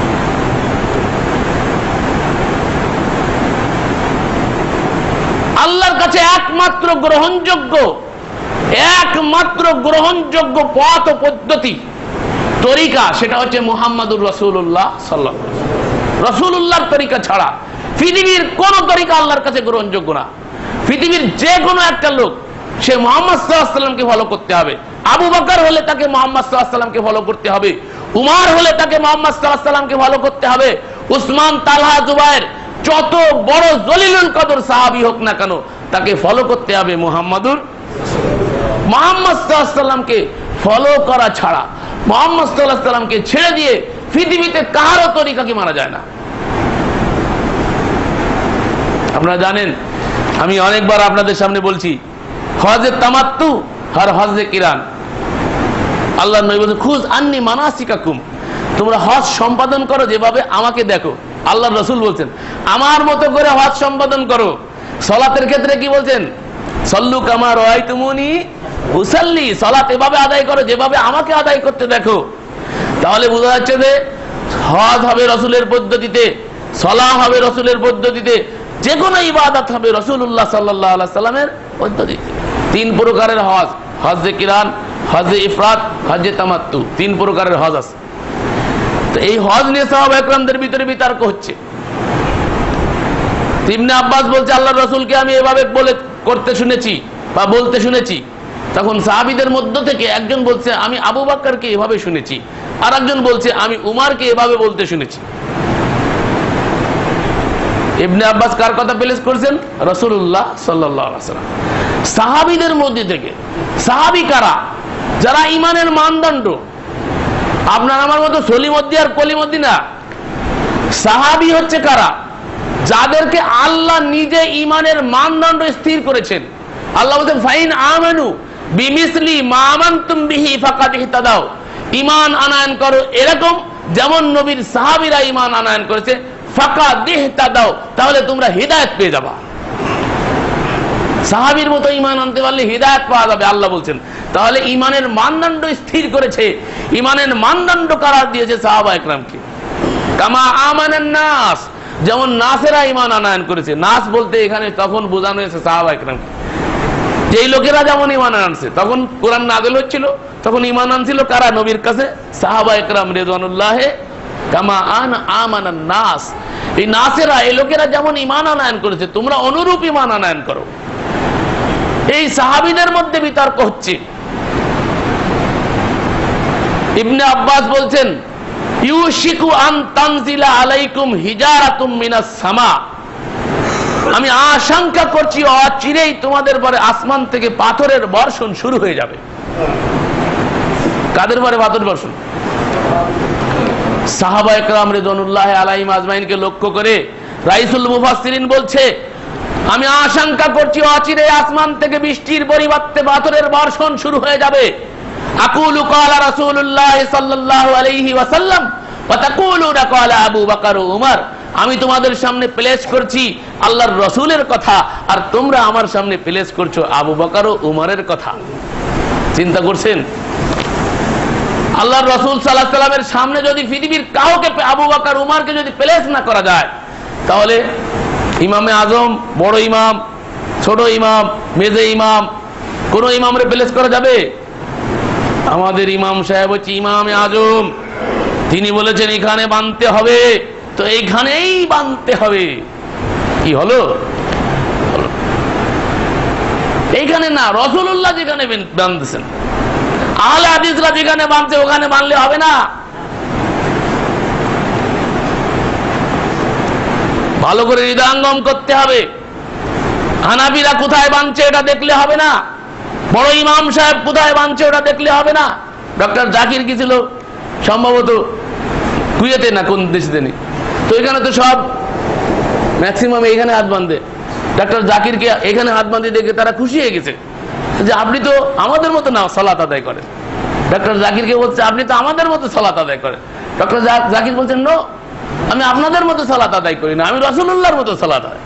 আল্লাহর কাছে একমাত্র গ্রহণযোগ্য পথ ও পদ্ধতি, তরিকা, সেটা হচ্ছে মুহাম্মাদুর রাসূলুল্লাহ সাল্লাল্লাহু আলাইহি ওয়াসাল্লাম। রাসূলুল্লাহর তরিকা ছাড়া পৃথিবীর কোন তরিকা আল্লাহর কাছে গ্রহণযোগ্য না। পৃথিবীর যে কোনো একটা লোক, সে মুহাম্মদ সাল্লাল্লাহু আলাইহি ওয়াসাল্লামকে ফলো করতে হবে। আবু বকর হলে তাকে মুহাম্মদ সাল্লাল্লাহু আলাইহি ওয়াসাল্লামকে ফলো করতে হবে, উমর হলে তাকে মুহাম্মদ সাল্লাল্লাহু আলাইহি ওয়াসাল্লামকে ফলো করতে হবে, উসমান, তালহা, জুবায়ের, যত বড় জলিলুল কদর সাহাবী হোক না কেন, তাকে ফলো করতে হবে মুহাম্মাদুর। মুহাম্মদ সাল্লাল্লাহু আলাইহি ওয়াসাল্লামকে ফলো করা ছাড়া, মুহাম্মদ সাল্লাল্লাহু আলাইহি ওয়াসাল্লামকে ছেড়ে দিয়ে পৃথিবীতে কারো তরিকাকে মানা যায় না। আপনারা জানেন, আমি অনেকবার আপনাদের সামনে বলছি, হজে তামাত্তু আর হজে কিরান, আল্লাহর নবী বলেন খুজ আন্নি মানাসিকাকুম, তোমরা হজ সম্পাদন করো যেভাবে আমাকে দেখো। আল্লাহর রাসূল বলছেন আমার মতো করে হজ সম্পাদন করো। সালাতের ক্ষেত্রে কি বলছেন? সল্লু কামা রাআইতুমুনি উসাল্লি, সালাত এভাবে আদায় করো যেভাবে আমাকে আদায় করতে দেখো। তাহলে বোঝা যাচ্ছে যে হজ হবে রাসূলের পদ্ধতিতে, সালাহ হবে রাসূলের পদ্ধতিতে, যে কোনো ইবাদত হবে রাসূলুল্লাহ সাল্লাল্লাহু আলাইহি সাল্লামের পদ্ধতিতে। তিন প্রকারের হজ, হজে কিরান, হজে ইফরাদ, হজে তামাত্তু, তিন প্রকারের হজ আছে। তো এই হজ নিয়ে সাহাবা একরামদের ভিতরে বিতর্ক হচ্ছে। ইবনে আব্বাস বলছে আল্লাহর রাসূলকে আমি এভাবে করতে শুনেছি বা বলতে শুনেছি। তখন সাহাবীদের মধ্য থেকে একজন বলছে আমি আবু বকরকে এভাবে শুনেছি, আর একজন বলছে আমি উমরকে এভাবে বলতে শুনেছি। ইবনে আব্বাস কার কথা পেশ করেছেন? রাসূলুল্লাহ সাল্লাল্লাহু আলাইহি ওয়াসাল্লাম। সাহাবীদের মধ্যে থেকে, সাহাবী কারা? যারা ঈমানের মানদণ্ড, আপনার আমার মতো সলিমদ্দি আর কলিমদ্দি না। সাহাবী হচ্ছে কারা? যাদেরকে আল্লাহ নিজে ঈমানের মানদণ্ড স্থির করেছেন। আল্লাহ বলেন ফাইন আমানু বিমিসলি মা আমানতুম বিহি ফাকাদ ইহতাদাও, ঈমান আনয়ন করো এরকম যেমন নবীর সাহাবীরা ঈমান আনয়ন করেছে, ফাকাদ ইহতাদাও, তাহলে তোমরা হিদায়াত পেয়ে যাবা। সাহাবীর মতো ঈমান আনতে পারলে হিদায়াত পাওয়া যাবে আল্লাহ বলছেন। তাহলে ঈমানের মানদণ্ড স্থির করেছে, ঈমানের মানদণ্ড কারার দিয়েছে সাহাবা একরামকে। কামা আমানান নাস, যেমন নাসেরা ঈমান আনয়ন করেছে। নাস বলতে এখানে তখন বোঝানো হয়েছে সাহাবা একরামকে। যেই লোকেরা যেমন ঈমান আনছে, তখন কোরআন নাযিল হচ্ছিল, তখন ঈমান আনছিল কারা? নবীর কাছে সাহাবা একরাম রিদওয়ানুল্লাহি কামা আমানান নাস। এই নাসেরা, এই লোকেরা যেমন ঈমান আনয়ন করেছে, তোমরা অনুরূপ ঈমান আনয়ন করো। এই সাহাবীদের মধ্যে বিতর্ক হচ্ছে। ইবনে আব্বাস বলছেন ইউশিকু আন তানজিলা আলাইকুম হিজারাতুম মিনাস সামা, আমি আশঙ্কা করছি অচিরেই তোমাদের পরে আসমান থেকে পাথরের বর্ষণ শুরু হয়ে যাবে। কাদের পরে পাথর বর্ষণ? সাহাবা একরাম রিদওয়ানুল্লাহি আলাইহিম আজমাইনকে লক্ষ্য করে রাইসুল মুফাসসিরিন বলছে, আমি আশঙ্কা করছি অচিরে আসমান থেকে বৃষ্টির পরিবর্তে পাথরের বর্ষণ শুরু হয়ে যাবে। আকুলু ক্বালা রাসূলুল্লাহ সাল্লাল্লাহু আলাইহি ওয়াসাল্লাম ওয়া তাকুলুনা ক্বালা আবু বকর ও উমর। আমি তোমাদের সামনে প্লেস করছি আল্লাহর রাসূলের কথা, আর তোমরা আমার সামনে প্লেস করছো আবু বকর ও উমরের কথা। চিন্তা করছেন, আল্লাহর রাসূল সাল্লাল্লাহু আলাইহি ওয়াসাল্লামের সামনে যদি পৃথিবীর কাউকে আবু বকর উমরকে যদি প্লেস না করা যায়, তাহলে ইমামে আজম, বড় ইমাম, ছোট ইমাম, মেজে ইমাম, কোন ইমামরে প্লেস করা যাবে? আমাদের ইমাম সাহেব হচ্ছে ইমামে আজম, তিনি বলেছেন এখানে বাঁধতে হবে, তো এইখানেই বাঁধতে হবে। কি হলো? এইখানে না, রাসূলুল্লাহ যেখানে বাঁধতেছেন, আহলে হাদিসরা যেখানে বাঁধছে ওখানে বাঁধলে হবে না। ভালো করে হৃদয়ঙ্গম করতে হবে। হানাফিরা কোথায় বাঁধছে এটা দেখলে হবে না, বড় ইমাম সাহেব কোথায় বাঁধছে ওটা দেখলে হবে না। ডক্টর জাকির কি ছিল সম্ভবত কুয়েতে না কোন দেশে জানি, তো এখানে তো সব ম্যাক্সিমাম এখানে হাত বাঁধে। ডক্টর জাকিরকে এখানে হাত বাঁধে দেখে তারা খুশি হয়ে গেছে যে আপনি তো আমাদের মতো না সালাত আদায় করেন। ডক্টর জাকিরকে বলছে আপনি তো আমাদের মতো সালাত আদায় করেন। ডক্টর জাকির বলছেন নো, আমি আপনাদের মতো সালাত আদায় করি না, আমি রাসূলুল্লাহর মতো সালাত আদায়।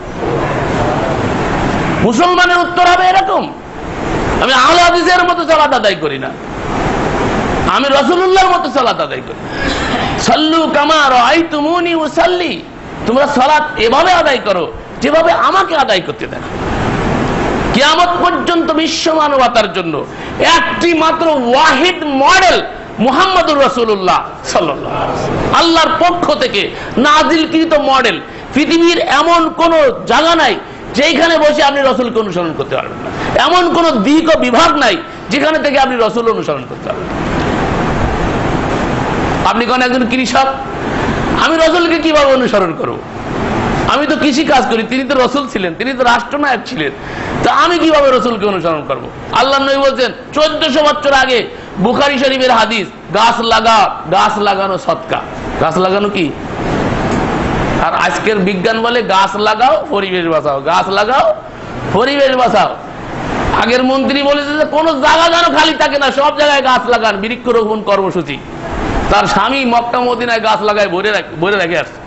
মুসলমানের উত্তর হবে এরকম, আমি আহলে হাদিসের মতো সালাত আদায় করি না, আমি রাসূলুল্লাহর মতো সালাত আদায় করি। সাল্লু কামা রাআইতুমুনি উসাল্লি, তোমরা সালাত এভাবে আদায় করো যেভাবে আমাকে আদায় করতে দেখো। কিয়ামত পর্যন্ত বিশ্ব মানবতার জন্য একটি মাত্র ওয়াহিদ মডেল মুহাম্মদুর রাসূলুল্লাহ সাল্লাল্লাহু আলাইহি ওয়াসাল্লাম, আল্লাহর পক্ষ থেকে নাজিলকৃত মডেল। পৃথিবীর এমন কোন জায়গা নাই যেখানে বসে আপনি রাসূলকে অনুসরণ করতে পারবেন না, এমন কোন দিক ও বিভাগ নাই যেখানে থেকে আপনি রাসূল অনুসরণ করতে পারবেন। আপনি কোন একজন কৃষক, আমি রাসূলকে কিভাবে অনুসরণ করব? আমি তো কৃষি কাজ করি, তিনি তো রাসূল ছিলেন, তিনি তো রাষ্ট্রনায়ক ছিলেন, তা আমি কিভাবে রাসূলকে অনুসরণ করব? আল্লাহর নবী বলছেন 1400 বছর আগে, বুখারী শরীফের হাদিস, গাছ লাগা, গাছ লাগানো সদকা। গাছ লাগানো কি? আর আজকের বিজ্ঞান বলে গাছ লাগাও পরিবেশ বাঁচাও, গাছ লাগাও পরিবেশ বাঁচাও। আগের মন্ত্রী বলেছে যে কোন জায়গা যেন খালি থাকে না, সব জায়গায় গাছ লাগান, বৃক্ষরোপণ কর্মসূচি। তার স্বামী মক্কা মদিনায় গাছ লাগায় ভরে রেখে আসছে।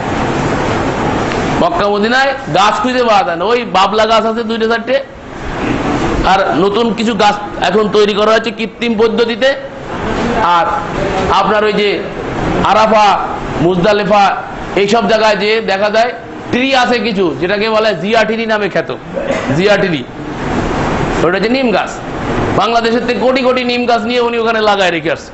মক্কা মদিনায় গাছ খুঁজে পাওয়া যায় না, ওই বাবলা গাছ আছে 2-4টে, আর নতুন কিছু গাছ এখন তৈরি করা হয়েছে কৃত্রিম পদ্ধতিতে। আর আপনার ওই যে আরাফা, মুজদালিফা এইসব জায়গায় যে দেখা যায় ট্রি আছে কিছু, যেটাকে বলে জিয়া ট্রি নামে খ্যাত। জিয়া ট্রি ওটা হচ্ছে নিম গাছ। বাংলাদেশের থেকে কোটি কোটি নিম গাছ নিয়ে উনি ওখানে লাগায় রেখে আসছে।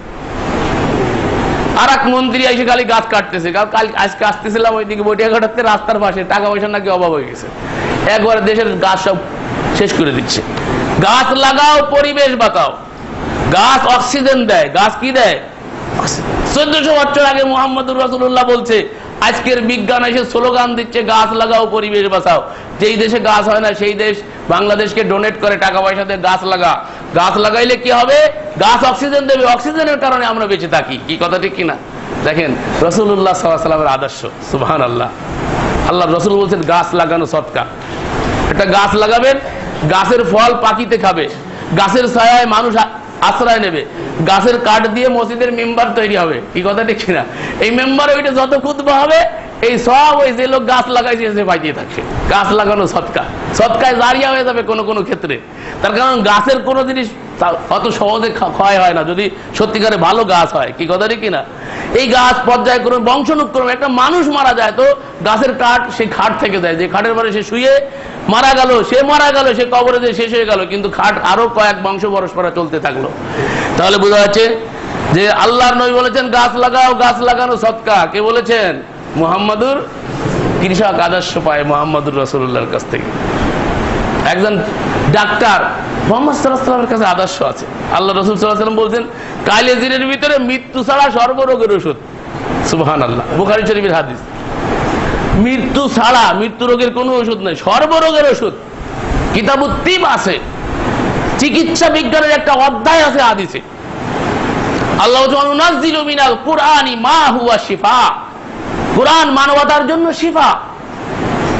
আর এক মন্ত্রী এসে খালি গাছ কাটতেছে। আজকে আসতেছিলাম ওইদিকে বটিয়া ঘাটাতে, রাস্তার পাশে টাকা পয়সা নাকি অভাব হয়ে গেছে, একবারে দেশের গাছ সব শেষ করে দিচ্ছে। গাছ লাগাও পরিবেশ বাঁচাও। গাছ অক্সিজেন দেয়। গাছ কি দেয়? 1400 বছর আগে মুহাম্মদুর রাসূলুল্লাহ বলছে, আজকের বিজ্ঞান এসে স্লোগান দিচ্ছে গাছ লাগাও পরিবেশ বাঁচাও। যেই দেশে গাছ হয় না সেই দেশ বাংলাদেশকে ডোনেট করে টাকা পয়সা দিয়ে গাছ লাগা। গাছ লাগাইলে কি হবে? গাছ অক্সিজেন দেবে, অক্সিজেনের কারণে আমরা বেঁচে থাকি। কি কথা ঠিক কিনা? দেখেন রাসূলুল্লাহ সাল্লাল্লাহু আলাইহি ওয়াসাল্লামের আদর্শ, সুবহানাল্লাহ। আল্লাহর রাসূল বলছেন গাছ লাগানো সদকা। একটা গাছ লাগাবেন, গাছের ফল পাখিতে খাবে, গাছের ছায়ায় মানুষ আশ্রয় নেবে, গাছের কাঠ দিয়ে মসজিদের মেম্বার তৈরি হবে। কি কথা ঠিক কিনা? এই মেম্বারে ওইটা যত খুতবা হবে, এই সব ওই যে লোক গাছ লাগাইছে সে বাঁচিয়ে থাকছে। গাছ লাগানো সদকা, সদকায় জারিয়া হয়ে যাবে কোনো কোনো ক্ষেত্রে। তার কারণ গাছের কোনো জিনিস অত সহজে ক্ষয় হয় না যদি সত্যিকারে ভালো গাছ হয়। কি কথা ঠিক কিনা? এই গাছ পর্যায়ক্রমে বংশানুক্রমে একটা মানুষ মারা যায় তো গাছের কাঠ সেই খাট থেকে যায়, যে খাটের পরে সে শুয়ে মারা গেল, সে কবরে যে শেষ হয়ে গেল, কিন্তু খাট আরো কয়েক বংশ পরস্পর চলতে থাকলো। তাহলে বোঝা যাচ্ছে যে আল্লাহর নবী বলেছেন গাছ লাগাও, গাছ লাগানো সদকা। কে বলেছেন? মুহাম্মাদুর। কৃষক আদর্শ পায় মুহাম্মাদুর রাসূলুল্লাহর কাছ থেকে। একজন ডাক্তার মুহাম্মদ সাল্লাল্লাহু আলাইহি ওয়াসাল্লামের কাছে আদর্শ আছে। আল্লাহ রাসূল সাল্লাল্লাহু আলাইহি ওয়াসাল্লাম বলছেন কাইলে জিনের ভিতরে মৃত্যু ছাড়া সর্বরোগের ওষুধ। সুবহানাল্লাহ, বুখারী শরীফের হাদিস। মৃত্যু ছাড়া, মৃত্যু রোগের কোনো ওষুধ নাই, সর্বরোগের ওষুধ। কিতাবুত তিব আছে, চিকিৎসা বিজ্ঞানের একটা অধ্যায় আছে হাদিসে। আল্লাহ নাযিলু মিনাল কুরআনি মা হুয়া শিফা। কুরআন মানবতার জন্য শিফা।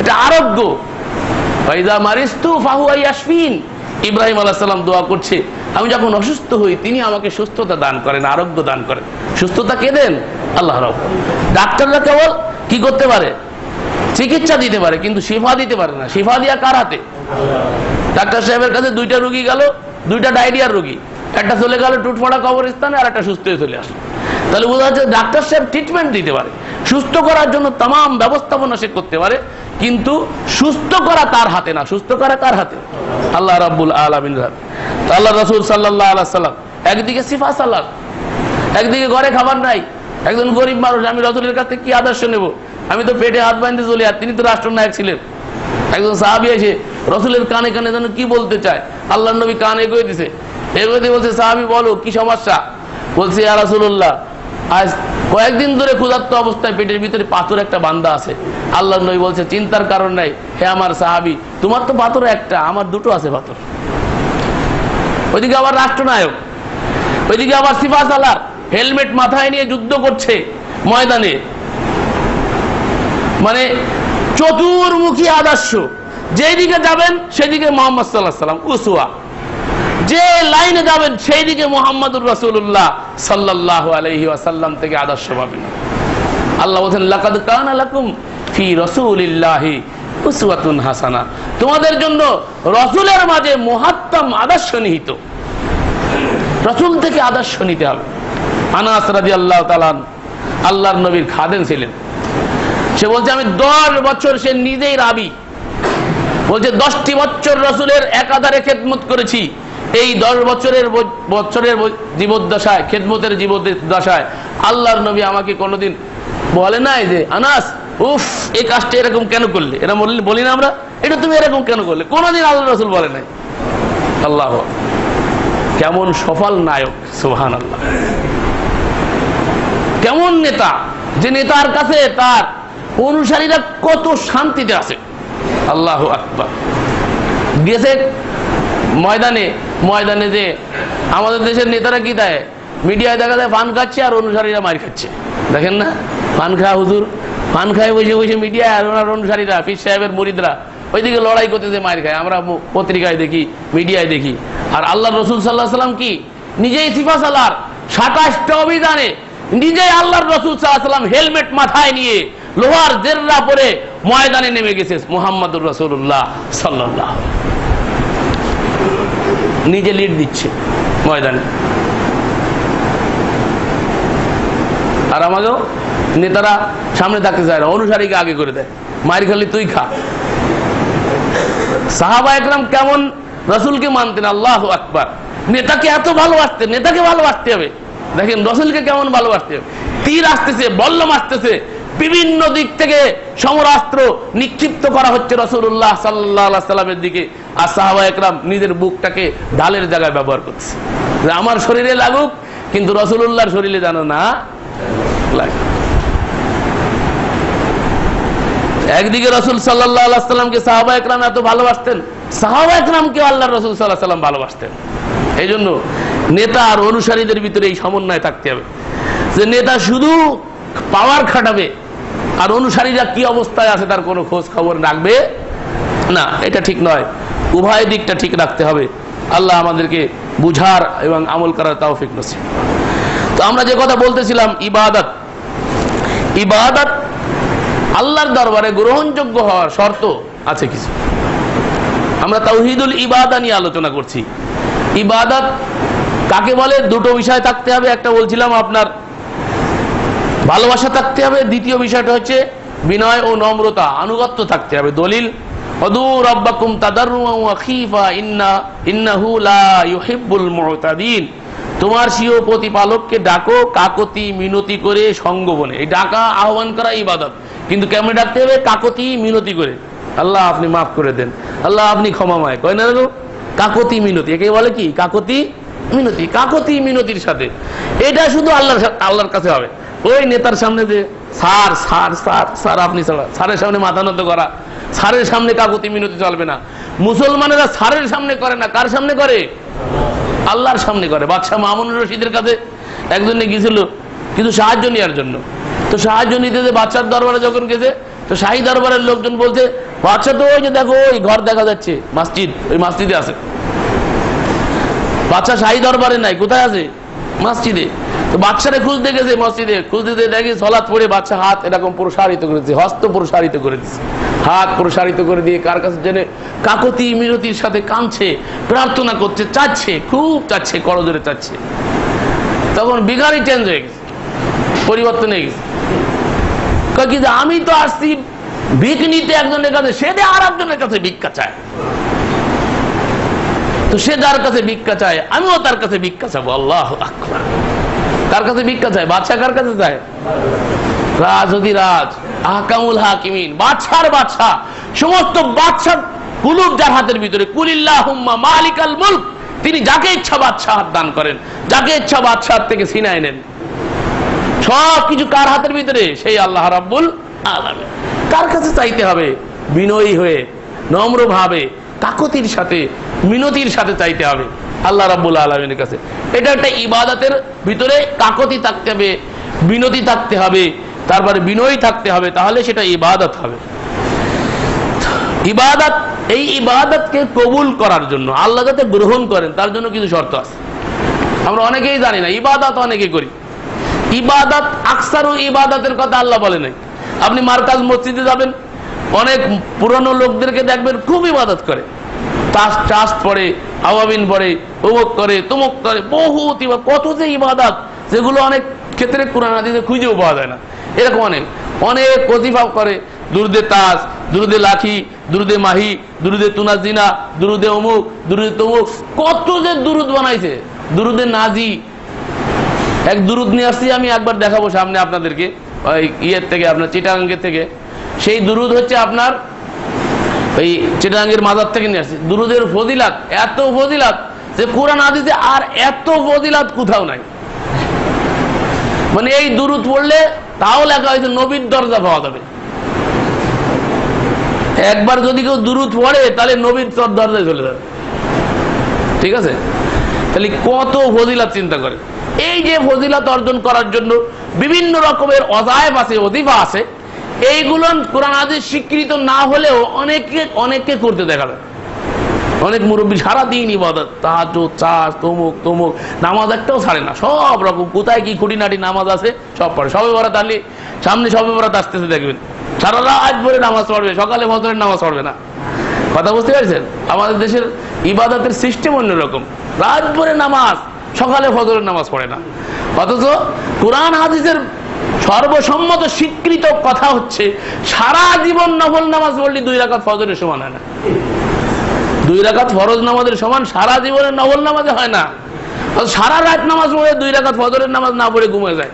এটা আরোগ্য। ফাইজা মারিস্তু ফাহুয়া ইয়াশফিন, ইব্রাহিম আলাইহিস সালাম দোয়া করছে, আমি যখন অসুস্থ হই তিনি আমাকে সুস্থতা দান করেন, আরোগ্য দান করেন। সুস্থতা কে দেন? আল্লাহ রাব্বুল। ডাক্তাররা কেবল কি করতে পারে? চিকিৎসা দিতে পারে, কিন্তু শিফা দিতে পারে না। শিফা দিয়া কার হাতে? ডাক্তার সাহেবের কাছে দুইটা রোগী গেল, দুইটা ডায়রিয়ার রোগী, একটা চলে গেল টুটফাড়া কবরস্থানে, আর একটা সুস্থ হয়ে চলে আসলো। তাহলে বোঝা যাচ্ছে ডাক্তার সাহেব ট্রিটমেন্ট দিতে পারে, সুস্থ করার জন্য তাম ব্যবস্থাপনা সে করতে পারে, কিন্তু সুস্থ করা তার হাতে না। সুস্থ করা কার হাতে? আল্লাহ রাব্বুল আলামিনের হাতে। তো আল্লাহ রাসূল সাল্লাল্লাহু আলাইহি সাল্লাম একদিকে সিফা সালাত, একদিকে ঘরে খাবার নাই, একজন গরিব মানুষ, আমি রাসূলের কাছ থেকে কি আদর্শ নেব? আমি তো পেটে হাত বাঁধতে চলি, আর তিনি তো রাষ্ট্রনায়ক ছিলেন। একজন সাহাবী এসে রাসূলের কানে কানে যেন কি বলতে চায়, আল্লাহর নবী কান এগিয়ে দিছে, এগিয়ে দিয়ে বলছে, সাহাবী বলো কি সমস্যা? বলছে, ইয়া রাসূলুল্লাহ, আজ কয়েকদিন ধরে ক্ষুধার্ত অবস্থায় পেটের ভিতরে পাথর একটা বান্দা আছে। আল্লাহর নবী বলছে, চিন্তার কারণ নাই হে আমার সাহাবী, তোমার তো পাথর একটা, আমার দুটো আছে পাথর। ওইদিকে আবার রাষ্ট্রনায়ক, ওইদিকে আবার সিফা সালার, হেলমেট মাথায় নিয়ে যুদ্ধ করছে ময়দানে। মানে চতুর্মুখী আদর্শ, যেদিকে যাবেন সেদিকে মুহাম্মদ সাল্লাল্লাহু আলাইহি ওয়াসাল্লাম উসওয়া, যে লাইনে যাবেন সেই দিকে মুহাম্মদুর রাসূলুল্লাহ সাল্লাল্লাহু আলাইহি ওয়াসাল্লাম থেকে আদর্শ পাবেন। আল্লাহ বলেন, লাকাদ কানা লাকুম ফি রাসূলিল্লাহি উসওয়াতুন হাসানাহ, তোমাদের জন্য রাসূলের মাঝে মহত্তম আদর্শ নিহিত। রাসূল থেকে আদর্শ নিতে হবে। আনাস রাদিয়াল্লাহু তাআলা আল্লাহর নবীর খাদেম ছিলেন। সে বলছে, আমি 10 বছর, সে নিজেই রাবি বলছে, 10টি বছর রাসূলের একাধারে খেদমত করেছি। এই 10 বছরের জীবদ্দশায়, খেদমতের জীবদ্দশায় আল্লাহর নবী আমাকে কোনোদিন বলে নাই যে আনাস উফ এই কাজটা এরকম কেন করলে, এরা বলি না আমরা, এটা তুমি এরকম কেন করলে, কোনোদিন আল্লাহ রাসূল বলে নাই। আল্লাহ কেমন সফল নায়ক, সুবহানাল্লাহ। কেমন নেতা, যে নেতার কাছে তার অনুসারীরা কত শান্তিতে আছে। আল্লাহু আকবার। গেছে ময়দানে যে আমাদের দেশের নেতারা কি দেয়, মিডিয়ায় দেখা যায় পান খাচ্ছে আর অনুসারীরা মার খাচ্ছে। দেখেন না, পান খা হুজুর, পান খায় বসে বসে মিডিয়ায়, আর ওনার অনুসারীরা, পীর সাহেবের মুরিদরা ওইদিকে লড়াই করতেছে, মার খায়। আমরা পত্রিকায় দেখি, মিডিয়ায় দেখি। আর আল্লাহ রাসূল সাল্লাল্লাহু আলাইহি ওয়াসাল্লাম কি নিজেই সিফা সালার 27টা অভিযানে নিজেই আল্লাহর রাসূল সাল্লাল্লাহু আলাইহি ওয়াসাল্লাম হেলমেট মাথায় নিয়ে লোহার জেররা পরে ময়দানে নেমে গেছে মুহাম্মদুর রাসূলুল্লাহ সাল্লাল্লাহু আলাইহি ওয়াসাল্লাম, নিজে লিড দিচ্ছে ময়দানে। আর আমাদের নেতারা সামনে থাকতে চায় না, অনুসারীকে আগে করে দেয়, মায়ের খালি তুই খা। সাহাবা একরাম কেমন রাসূলকে মানতেন, আল্লাহু আকবার। নেতাকে এত ভালোবাসতেন, নেতাকে ভালোবাসতে হবে। দেখেন রাসূলকে কেমন ভালোবাসতে হবে। তীর আসতেছে, বল্লম আসতেছে, বিভিন্ন দিক থেকে সমরাস্ত্র নিক্ষিপ্ত করা হচ্ছে রাসূলুল্লাহ সাল্লাল্লাহু আলাইহি ওয়াসাল্লামের দিকে, আর সাহাবা একরাম নিজের বুকটাকে ঢালের জায়গায় ব্যবহার করছে, যে আমার শরীরে লাগুক কিন্তু রাসূলুল্লাহর শরীরে যেন না লাগে। একদিকে রাসূল সাল্লাল্লাহু আলাইহি ওয়াসাল্লামকে সাহাবা একরাম এত ভালোবাসতেন, সাহাবা একরামকে আল্লাহর রাসূল সাল্লাল্লাহু আলাইহি ওয়াসাল্লাম ভালোবাসতেন। এই জন্য নেতা আর অনুসারীদের ভিতরে এই সমন্বয় থাকতে হবে, যে নেতা শুধু পাওয়ার খাটাবে আর অনুসারীরা কি অবস্থায় আছে তার কোনো খোঁজ খবর রাখবে না, এটা ঠিক নয়। উভয় দিকটা ঠিক রাখতে হবে। আল্লাহ আমাদেরকে বুঝার এবং আমল করার তৌফিক নসিব। তো আমরা যে কথা বলতেছিলাম, ইবাদত আল্লাহর দরবারে গ্রহণযোগ্য হওয়ার শর্ত আছে কিছু। আমরা তাওহীদুল ইবাদা নিয়ে আলোচনা করছি। ইবাদত কাকে বলে? দুটো বিষয় থাকতে হবে। একটা বলছিলাম আপনার ভালোবাসা থাকতে হবে, দ্বিতীয় বিষয়টা হচ্ছে বিনয় ও নম্রতা, আনুগত্য থাকতে হবে। দলিল, উদু রাব্বাকুম তাদাররুআন ওয়া খীফা ইন্নাহু লা ইউহিব্বুল মুতাদিন, তোমার স্বীয় প্রতিপালককে ডাকো কাকতি মিনতি করে সঙ্গবনে। এই ডাকা আহ্বান করা ইবাদত, কিন্তু কেমন ডাকতে হবে? কাকতি মিনতি করে। আল্লাহ আপনি মাফ করে দেন, আল্লাহ আপনি ক্ষমাময়, কয় না গো? কাকতি মিনতি, একে বলে কি? কাকতি মিনতি। কাকতি মিনতির সাথে এটা শুধু আল্লাহর কাছে হবে। ওই নেতার সামনে যে স্যার স্যার স্যার স্যার আপনি স্যারের সামনে মাথা নত করা, স্যারের সামনে কাকতি মিনতি চলবে না। মুসলমানেরা স্যারের সামনে করে না, কার সামনে করে? আল্লাহর সামনে করে। বাদশাহ মামুনুর রশিদের কাছে একজনে গিয়েছিল কিন্তু সাহায্য নেওয়ার জন্য। তো সাহায্য নিতে যে বাদশার দরবারে যখন গেছে, তো শাহী দরবারের লোকজন বলছে বাচ্চা তো ওই যে দেখো ওই ঘর দেখা যাচ্ছে মসজিদ, ওই মসজিদে আছে। বাচ্চা শাহী দরবারে নাই, কোথায় আছে? মসজিদে। তো বাচ্চারে খুঁজতে গেছে মসজিদে, খুঁজতে দেখি সলাৎ পড়ে বাচ্চা হাত এরকম প্রসারিত করেছে, হস্ত প্রসারিত করে দিচ্ছে, হাত প্রসারিত করে দিয়ে কার কাছে জেনে কাকতি মিনতির সাথে কাঁদছে, প্রার্থনা করছে, চাচ্ছে, খুব চাচ্ছে, করজোরে চাচ্ছে। তখন বিঘারি চেঞ্জ হয়ে গেছে, পরিবর্তন হয়ে গেছে। কি যে আমি তো আসছি ভিক নিতে একজনের কাছে, সে আর একজনের কাছে ভিক্ষা চায়। তো সে যার কাছে ভিক্ষা চায় আমিও তার কাছে ভিক্ষা চাবো। আল্লাহু আকবার। কার কাছে ভিক্ষা চায়? বাদশা কার কাছে চায়? রাজ অধিরাজ, আহকামুল হাকিমিন, বাদশার বাদশা, সমস্ত বাদশা কুলুব যার হাতের ভিতরে। কুলিল্লাহুম্মা মালিকাল মুলক, তিনি যাকে ইচ্ছা বাদশাহ দান করেন, যাকে ইচ্ছা বাদশাহ থেকে ছিনায় নেন। সবকিছু কার হাতের ভিতরে? সেই আল্লাহ রাব্বুল আলামিন। কার কাছে চাইতে হবে? বিনয়ী হয়ে, নম্র ভাবে, কাকতির সাথে, মিনতির সাথে চাইতে হবে আল্লাহ রাব্বুল আলামিনের কাছে। এটা একটা ইবাদতের ভিতরে কাকতি থাকতে হবে, বিনতি থাকতে হবে, তারপরে বিনয়ী থাকতে হবে, তাহলে সেটা ইবাদত হবে। ইবাদত, এই ইবাদতকে কবুল করার জন্য, আল্লাহ যাতে গ্রহণ করেন তার জন্য কিছু শর্ত আছে। আমরা অনেকেই জানি না, ইবাদত অনেকে করি। ইবাদত, আকসারু ইবাদতের কথা আল্লাহ বলে নাই। আপনি মারকাজ মসজিদে যাবেন, অনেক পুরনো লোকদেরকে দেখবেন খুব ইবাদত করে, চাষ পড়ে, আওয়াবিন পড়ে, অমুক করে, তমুক করে, বহুত কত যে ইবাদত, যেগুলো অনেক ক্ষেত্রে কুরআন হাদিসে খুঁজেও পাওয়া যায় না। এরকম অনেক অনেক ওজিফা করে, দুরুদে তাজ, দুরুদে লাখি, দুরুদে মাহি, দুরুদে তুনাজিনা, দুরুদে অমুক, দুরুদে তমুক, কত যে দুরুদ বানাইছে, দুরুদে নাজি। এক দুরুদ নিয়ে আসছি আমি, একবার দেখাবো সামনে আপনাদেরকে, ওই ইয়ের থেকে, আপনার চিটাগাঙ্গের থেকে। সেই দুরুদ হচ্ছে আপনার ওই চিটাগাঙ্গের মাজার থেকে নিয়ে আসছি। দুরুদের ফজিলাত, এত ফজিলাত যে কুরআন হাদিসে আর এত ফজিলাত কোথাও নাই। মানে এই দুরুদ পড়লে তাও লেখা হয়েছে নবীর দরজা পাওয়া যাবে। একবার যদি কেউ দুরুদ পড়ে তাহলে নবীর দরজায় চলে যাবে। ঠিক আছে? তাহলে কত ফজিলাত চিন্তা করে। এই যে ফজিলাত অর্জন করার জন্য বিভিন্ন রকমের ওয়াজিফা আছে, ওজিফা আছে, এইগুলো কোরআন হাদিস স্বীকৃত না হলেও অনেককে করতে দেখা যায়। অনেক মুরব্বী সারাদিন ইবাদত, তাহাজ্জুদ, চাষ, তমুক তমুক, নামাজ একটাও ছাড়ে না, সব রকম কোথায় কি খুঁটিনাটি নামাজ আছে সব পড়ে। সবে বরাত আনলে সামনে সবে বরাত আসতেছে দেখবেন, সারা রাত ভরে নামাজ পড়বে, সকালে ফজরের নামাজ পড়বে না। কথা বুঝতে পারছেন? আমাদের দেশের ইবাদতের সিস্টেম অন্যরকম, রাত ভরে নামাজ, সকালে ফজরের নামাজ পড়ে না। অথচ কোরআন হাদিসের সর্বসম্মত স্বীকৃত কথা হচ্ছে সারা জীবন নফল নামাজ পড়লে 2 রাকাত ফজরের সমান হয় না। 2 রাকাত ফরজ নামাজের সমান সারা জীবনের নফল নামাজে হয় না। সারা রাত নামাজ পড়ে 2 রাকাত ফজরের নামাজ না পড়ে ঘুমিয়ে যায়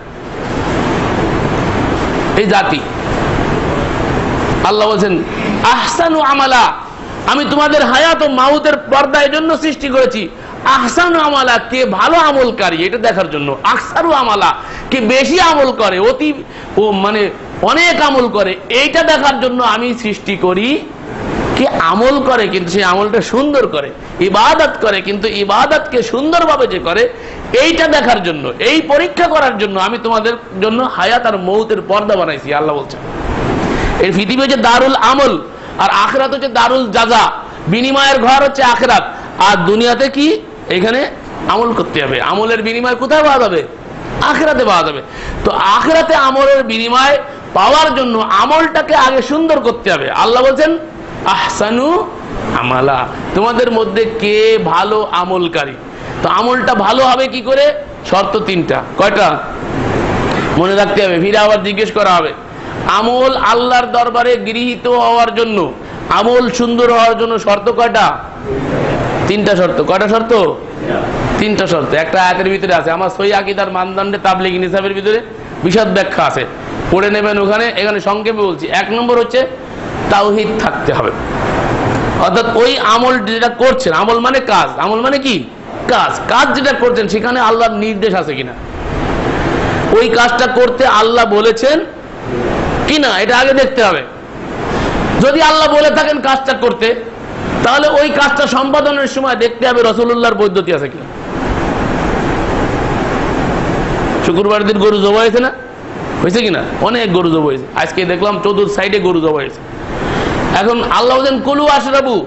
এই জাতি। আল্লাহ বলছেন আহসানু আমালা, আমি তোমাদের হায়াত ও মাউতের পর্দা এর জন্য সৃষ্টি করেছি। আহসানু আমালা, কে ভালো আমলকারী এটা দেখার জন্য। আকসারু আমালা, কে বেশি আমল করে, অতি ও মানে অনেক আমল করে, এইটা দেখার জন্য আমি সৃষ্টি করি। কে আমল করে কিন্তু সেই আমলটা সুন্দর করে, ইবাদত করে কিন্তু ইবাদতকে সুন্দরভাবে যে করে, এইটা দেখার জন্য, এই পরীক্ষা করার জন্য আমি তোমাদের জন্য হায়াত আর মৌতের পর্দা বানাইছি। আল্লাহ বলছেন এই পৃথিবী হচ্ছে দারুল আমল, আর আখিরাত হচ্ছে দারুল জাযা, বিনিময়ের ঘর হচ্ছে আখিরাত। আর দুনিয়াতে কি? এখানে আমল করতে হবে, আমলের বিনিময় কোথায় পাওয়া যাবে? আখিরাতে পাওয়া যাবে। তো আখিরাতে আমলের বিনিময় পাওয়ার জন্য আমলটাকে আগে সুন্দর করতে হবে। আল্লাহ বলছেন আহসানু আমালা, তোমাদের মধ্যে কে ভালো আমলকারী। তো আমলটা ভালো হবে কি করে? শর্ত 3টা। কয়টা? মনে রাখতে হবে, ফিরে আবার জিজ্ঞেস করা হবে। আমল আল্লাহর দরবারে গৃহীত হওয়ার জন্য, আমল সুন্দর হওয়ার জন্য শর্ত কয়টা? 3টা শর্ত। কয়টা শর্ত? 3টা শর্ত। একটা আয়াতের ভিতরে আছে, আমার সহিহ আকীদার মানদণ্ডে তাবলীগী নিসাবের ভিতরে বিশদ ব্যাখ্যা আছে, পড়ে নেবেন ওখানে। এখানে সংক্ষেপে বলছি। 1 নম্বর হচ্ছে তাওহীদ থাকতে হবে, অর্থাৎ ওই আমল যেটা করছেন, আমল মানে কাজ, আমল মানে কি? কাজ। কাজ যেটা করছেন সেখানে আল্লাহর নির্দেশ আছে কিনা, ওই কাজটা করতে আল্লাহ বলেছেন কিনা, এটা আগে দেখতে হবে। যদি আল্লাহ বলে থাকেন কাজটা করতে, তাহলে ওই কাজটা সম্পাদনের সময় দেখতে হবে রাসূলুল্লাহর পদ্ধতি আছে কিনা। শুক্রবার দিন গরু জবাই হয়েছে না? হয়েছে কিনা? অনেক গরু জবাই হয়েছে। আজকে দেখলাম চতুর্থ সাইডে গরু জবাই হয়েছে। এখন আল্লাহ বলেন কুলু আশরাবু,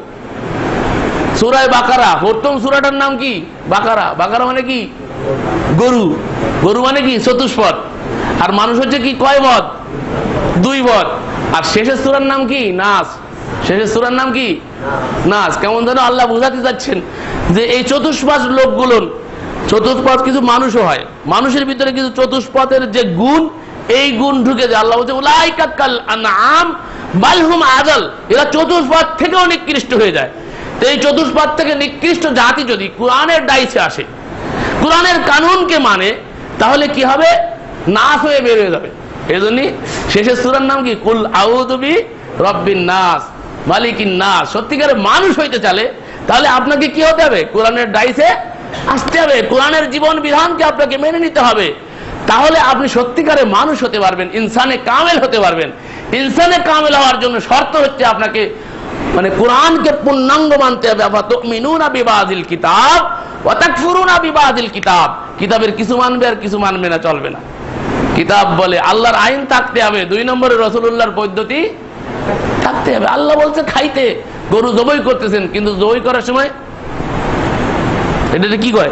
সূরা বাকারা, প্রথম সূরাটার নাম কি? বাকারা। বাকারা মানে কি? গরু। গরু মানে কি? চতুষ্পদ। আর মানুষ হচ্ছে কি? কয় বদ? 2 বদ। আর শেষের সূরার নাম কি? নাস। শেষের সূরার নাম কি? নাস। কেমন যেন আল্লাহ বোঝাতে যাচ্ছেন যে এই চতুষ্পদ লোকগুলো, চতুষ্পদ কিছু মানুষও হয়, মানুষের ভিতরে কিছু চতুষ্পদের যে গুণ, এই গুণ ঢুকে যায়। আল্লাহ বলছে উলাইকা কাল আনআম বাল হুম আযাল, এরা চতুষ্পদ থেকেও নিকৃষ্ট হয়ে যায়। তো এই চতুষ্পদ থেকে নিকৃষ্ট জাতি যদি কোরআনের ডাইসে আসে, কোরআনের কানুনকে মানে, তাহলে কি হবে? নাস হয়ে বের হয়ে যাবে। এই জন্যই শেষের সূরার নাম কি? কুল আউযু বি রব্বিন নাস মালিকিন নাস। সত্যিকারের মানুষ হইতে চালে তাহলে আপনাকে কি হতে হবে? কোরআনের ডাইসে আসতে হবে, কোরআনের জীবন বিধানকে আপনাকে মেনে নিতে হবে। তাহলে আপনি সত্যিকারের মানুষ হতে পারবেন, ইনসানে কামেল হতে পারবেন। ইনসানে কামেল হওয়ার জন্য শর্ত হচ্ছে আপনাকে মানে কোরআনকে পূর্ণাঙ্গ মানতে হবে। আফাতুমিনুনা বিবাযিল কিতাব ওয়া তাকফুরুনা বিবাযিল কিতাব, কিতাবের কিছু মানবে আর কিছু মানবে না, চলবে না। কিতাব বলে আল্লাহর আইন থাকতে হবে, 2 নম্বরে রাসূলুল্লাহর পদ্ধতি থাকতে হবে। আল্লাহ বলছে খাইতে, গরু জবাই করতেছেন, কিন্তু জবাই করার সময় এটা কি কয়?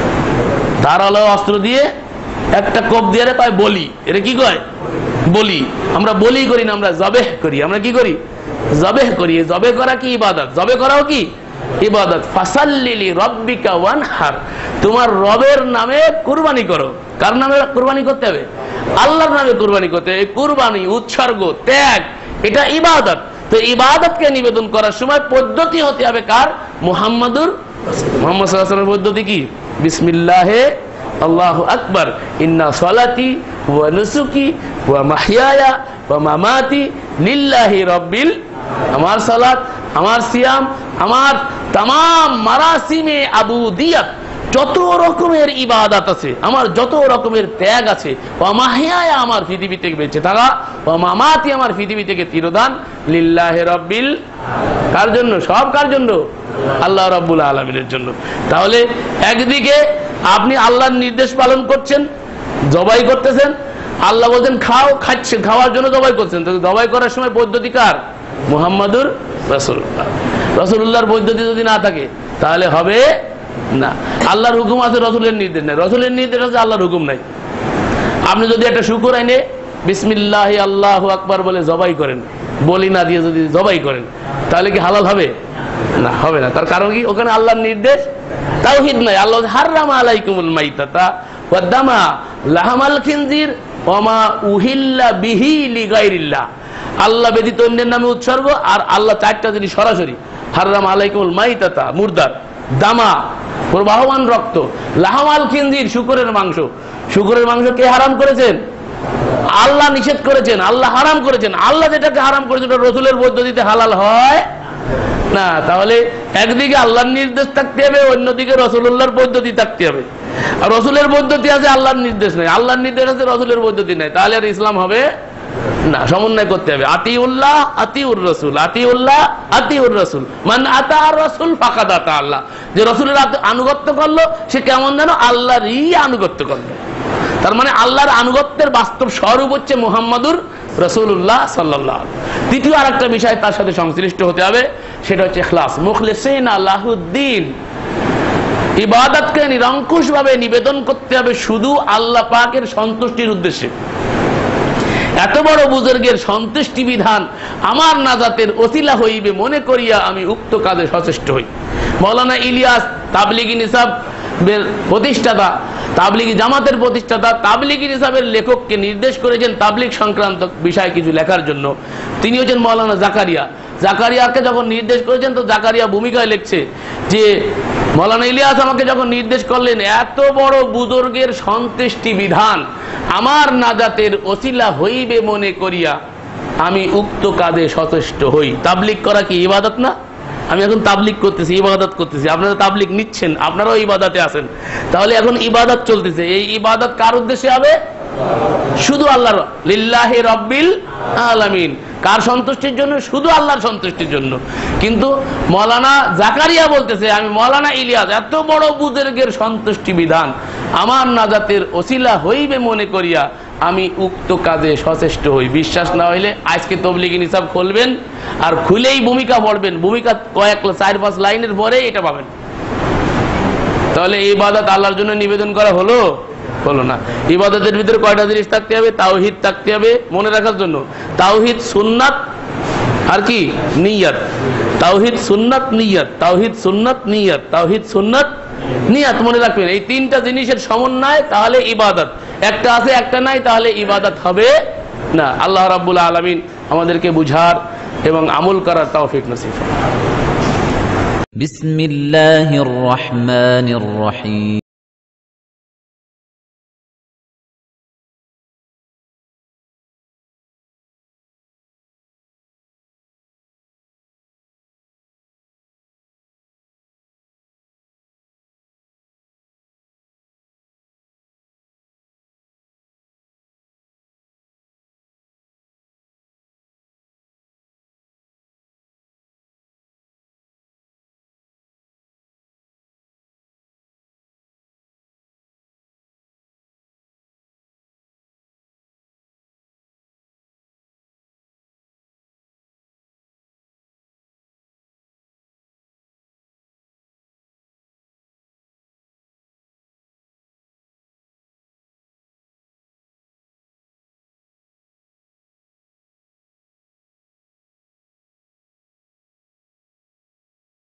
ধারালো অস্ত্র দিয়ে একটা কোপ দিয়ে কয় বলি। এটা কি কয়? বলি। আমরা বলি করি না, আমরা জবেহ করি। আমরা কি করি? জবেহ করি। জবে করা কি ইবাদত? জবে করাও কি ইবাদত। ফাসাল্লি লিরাব্বিকা ওয়ানহার, তোমার রবের নামে কুরবানি করো। কার নামে কুরবানি করতে হবে? আল্লাহর নামে কুরবানি করতে হবে। কুরবানি, উৎসর্গ, ত্যাগ, এটা ইবাদত। তো ইবাদতকে নিবেদন করার সময় পদ্ধতি হতে হবে কার? মুহাম্মাদুর রাসূল। মুহাম্মদ সাল্লাল্লাহু আলাইহি ওয়াসাল্লামের পদ্ধতি কি? বিসমিল্লাহে আল্লাহু আকবার, ইন্না সালাতি ওয়া নুসুকি ওয়া মাহইয়ায়া ওয়া মামাতি লিল্লাহি রাব্বিল, আমার সালাত, আমার সিয়াম, আমার তামাম মারাসিমে আবুদিয়াত, যত রকমের ইবাদত আছে, আমার যত রকমের ত্যাগ আছে, ওয়া মাহইয়ায়া, আমার পৃথিবী থেকে বেঁচে থাকা, ওয়া মামাতি, আমার পৃথিবী থেকে তিরোধান, লিল্লাহি রাব্বিল, কার জন্য? সব কার জন্য? আল্লাহ রাব্বুল আলামিনের জন্য। তাহলে একদিকে আপনি আল্লাহর নির্দেশ পালন করছেন, জবাই করতেছেন, আল্লাহ বলছেন খাও, খাচ্ছেন, খাওয়ার জন্য জবাই করছেন। তো জবাই করার সময় পদ্ধতি কার? মুহাম্মাদুর রাসূলুল্লাহ। রাসূলুল্লাহর পদ্ধতি যদি না থাকে তাহলে হবে না। আল্লাহর হুকুম আছে, রাসূলের নির্দেশ নাই। রাসূলের নির্দেশ আছে, আল্লাহর হুকুম নাই। আপনি যদি একটা শুকর আইনে বিসমিল্লাহি আল্লাহু আকবার বলে জবাই করেন, বলি না দিয়ে যদি জবাই করেন, তাহলে কি হালাল হবে? না, হবে না। তার কারণ কি? ওখানে আল্লাহর নির্দেশ, তাওহীদ নাই। আল্লাহ হারামা আলাইকুমুল মাইতাতা ওয়াদ দামা লাহমাল খিনজির ওয়া মা উহিল্লা বিহি লিগাইরিল্লাহ। আল্লাহ ব্যতীত অন্যের নামে উৎসর্গ, আর আল্লাহ 4টা জিনিস সরাসরি হারামা আলাইকুমুল মাইতাতা, মুরদার, দামা, প্রবাহমান রক্ত, লাহমাল খিনজির, শুকরের মাংস। শুকরের মাংস কে হারাম করেছেন? আল্লাহ নিষেধ করেছেন, আল্লাহ হারাম করেছেন। আল্লাহ যেটাকে হারাম করেছেন ওটা রাসূলের পদ্ধতিতে হালাল হয় না। তাহলে একদিকে আল্লাহর নির্দেশ থাকতে হবে, অন্যদিকে রাসূলুল্লাহর পদ্ধতি থাকতে হবে। আর রাসূলের পদ্ধতি আছে, আল্লাহর নির্দেশ নেই। আল্লাহর নির্দেশ আছে, রাসূলের পদ্ধতি নেই। তাহলে আর ইসলাম হবে না। সমন্বয় করতে হবে। আতিউল্লাহ আতিউর রাসূল, আতিউল্লাহ আতিউর রাসূল, মান আতাআর রাসূল ফাকাদ আতা আল্লাহ। যে রাসূলের আনুগত্য করলো সে কেমন যেন আল্লাহরই আনুগত্য করলো। তার মানে আল্লাহর আনুগত্যের বাস্তব স্বরূপ হচ্ছে মুহাম্মাদুর রাসূলুল্লাহ সাল্লাল্লাহু আলাইহি ওয়াসাল্লাম। দ্বিতীয় আরেকটা বিষয় তার সাথে সংশ্লিষ্ট হতে হবে, সেটা হচ্ছে ইখলাস, মুখলিসিনা লাহুদ্দিন। ইবাদতকে নিরঙ্কুশভাবে নিবেদন করতে হবে শুধু আল্লাহ পাকের সন্তুষ্টির উদ্দেশ্যে। এত বড় বুজুর্গের সন্তুষ্টি বিধান আমার নাজাতের ওসিলা হইবে মনে করিয়া আমি উক্ত কাজে সচেষ্ট হই। মাওলানা ইলিয়াস তাবলিগি নিসাবের প্রতিষ্ঠাতা, তাবলিগি জামাতের প্রতিষ্ঠাতা, তাবলিগি নিসাবের লেখককে নির্দেশ করেছেন তাবলিগ সংক্রান্ত বিষয় কিছু লেখার জন্য। তিনি হচ্ছেন মাওলানা জাকারিয়া। জাকারিয়াকে যখন নির্দেশ করেছেন তো জাকারিয়া ভূমিকায় লিখছে যে মাওলানা ইলিয়াস আমাকে যখন নির্দেশ করলেন এত বড় বুজুর্গের সন্তুষ্টি বিধান আমার নাজাতের ওসিলা হইবে মনে করিয়া আমি উক্ত কাজে সচেষ্ট হই। তাবলিগ করা কি ইবাদত না? আমি এখন তাবলিগ করতেছি, ইবাদত করতেছি, আপনারা তাবলিগ নিচ্ছেন, আপনারাও ইবাদতে আছেন। তাহলে এখন ইবাদত চলতেছে। এই ইবাদত কার উদ্দেশ্যে হবে? শুধু আল্লাহর, লিল্লাহি রাব্বিল আলামিন। কার সন্তুষ্টির জন্য? শুধু আল্লাহর সন্তুষ্টির জন্য। কিন্তু মাওলানা জাকারিয়া বলতেছে আমি মাওলানা ইলিয়াস এত বড় বুজুর্গের সন্তুষ্টি বিধান আমার নাজাতের ওসিলা হইবে মনে করিয়া আমি উক্ত কাজে সচেষ্ট হই। বিশ্বাস না হইলে আজকে তবলিগি নিসাব খুলবেন আর খুলেই ভূমিকা পড়বেন, ভূমিকা কয়েক 4-5 লাইনের পরে এটা পাবেন। তাহলে এই ইবাদত আল্লাহর জন্য নিবেদন করা হলো না। ইবাদতের ভিতরে কয়টা জিনিস থাকতে হবে? তাওহীদ থাকতে হবে মনে রাখার জন্য। তাওহীদ, সুন্নাত আর কি? নিয়ত। তাওহীদ, সুন্নাত, নিয়ত। তাওহীদ, সুন্নাত, নিয়ত। তাওহীদ, সুন্নাত, নিয়ত মনে রাখবেন। এই তিনটা জিনিসের সমন্বয় তাহলে ইবাদত। একটা আছে একটা নাই, তাহলে ইবাদত হবে না। আল্লাহ রাব্বুল আলামিন আমাদেরকে বুঝার এবং আমল করার তৌফিক নসিব করুন। বিসমিল্লাহির রহমানির রহিম।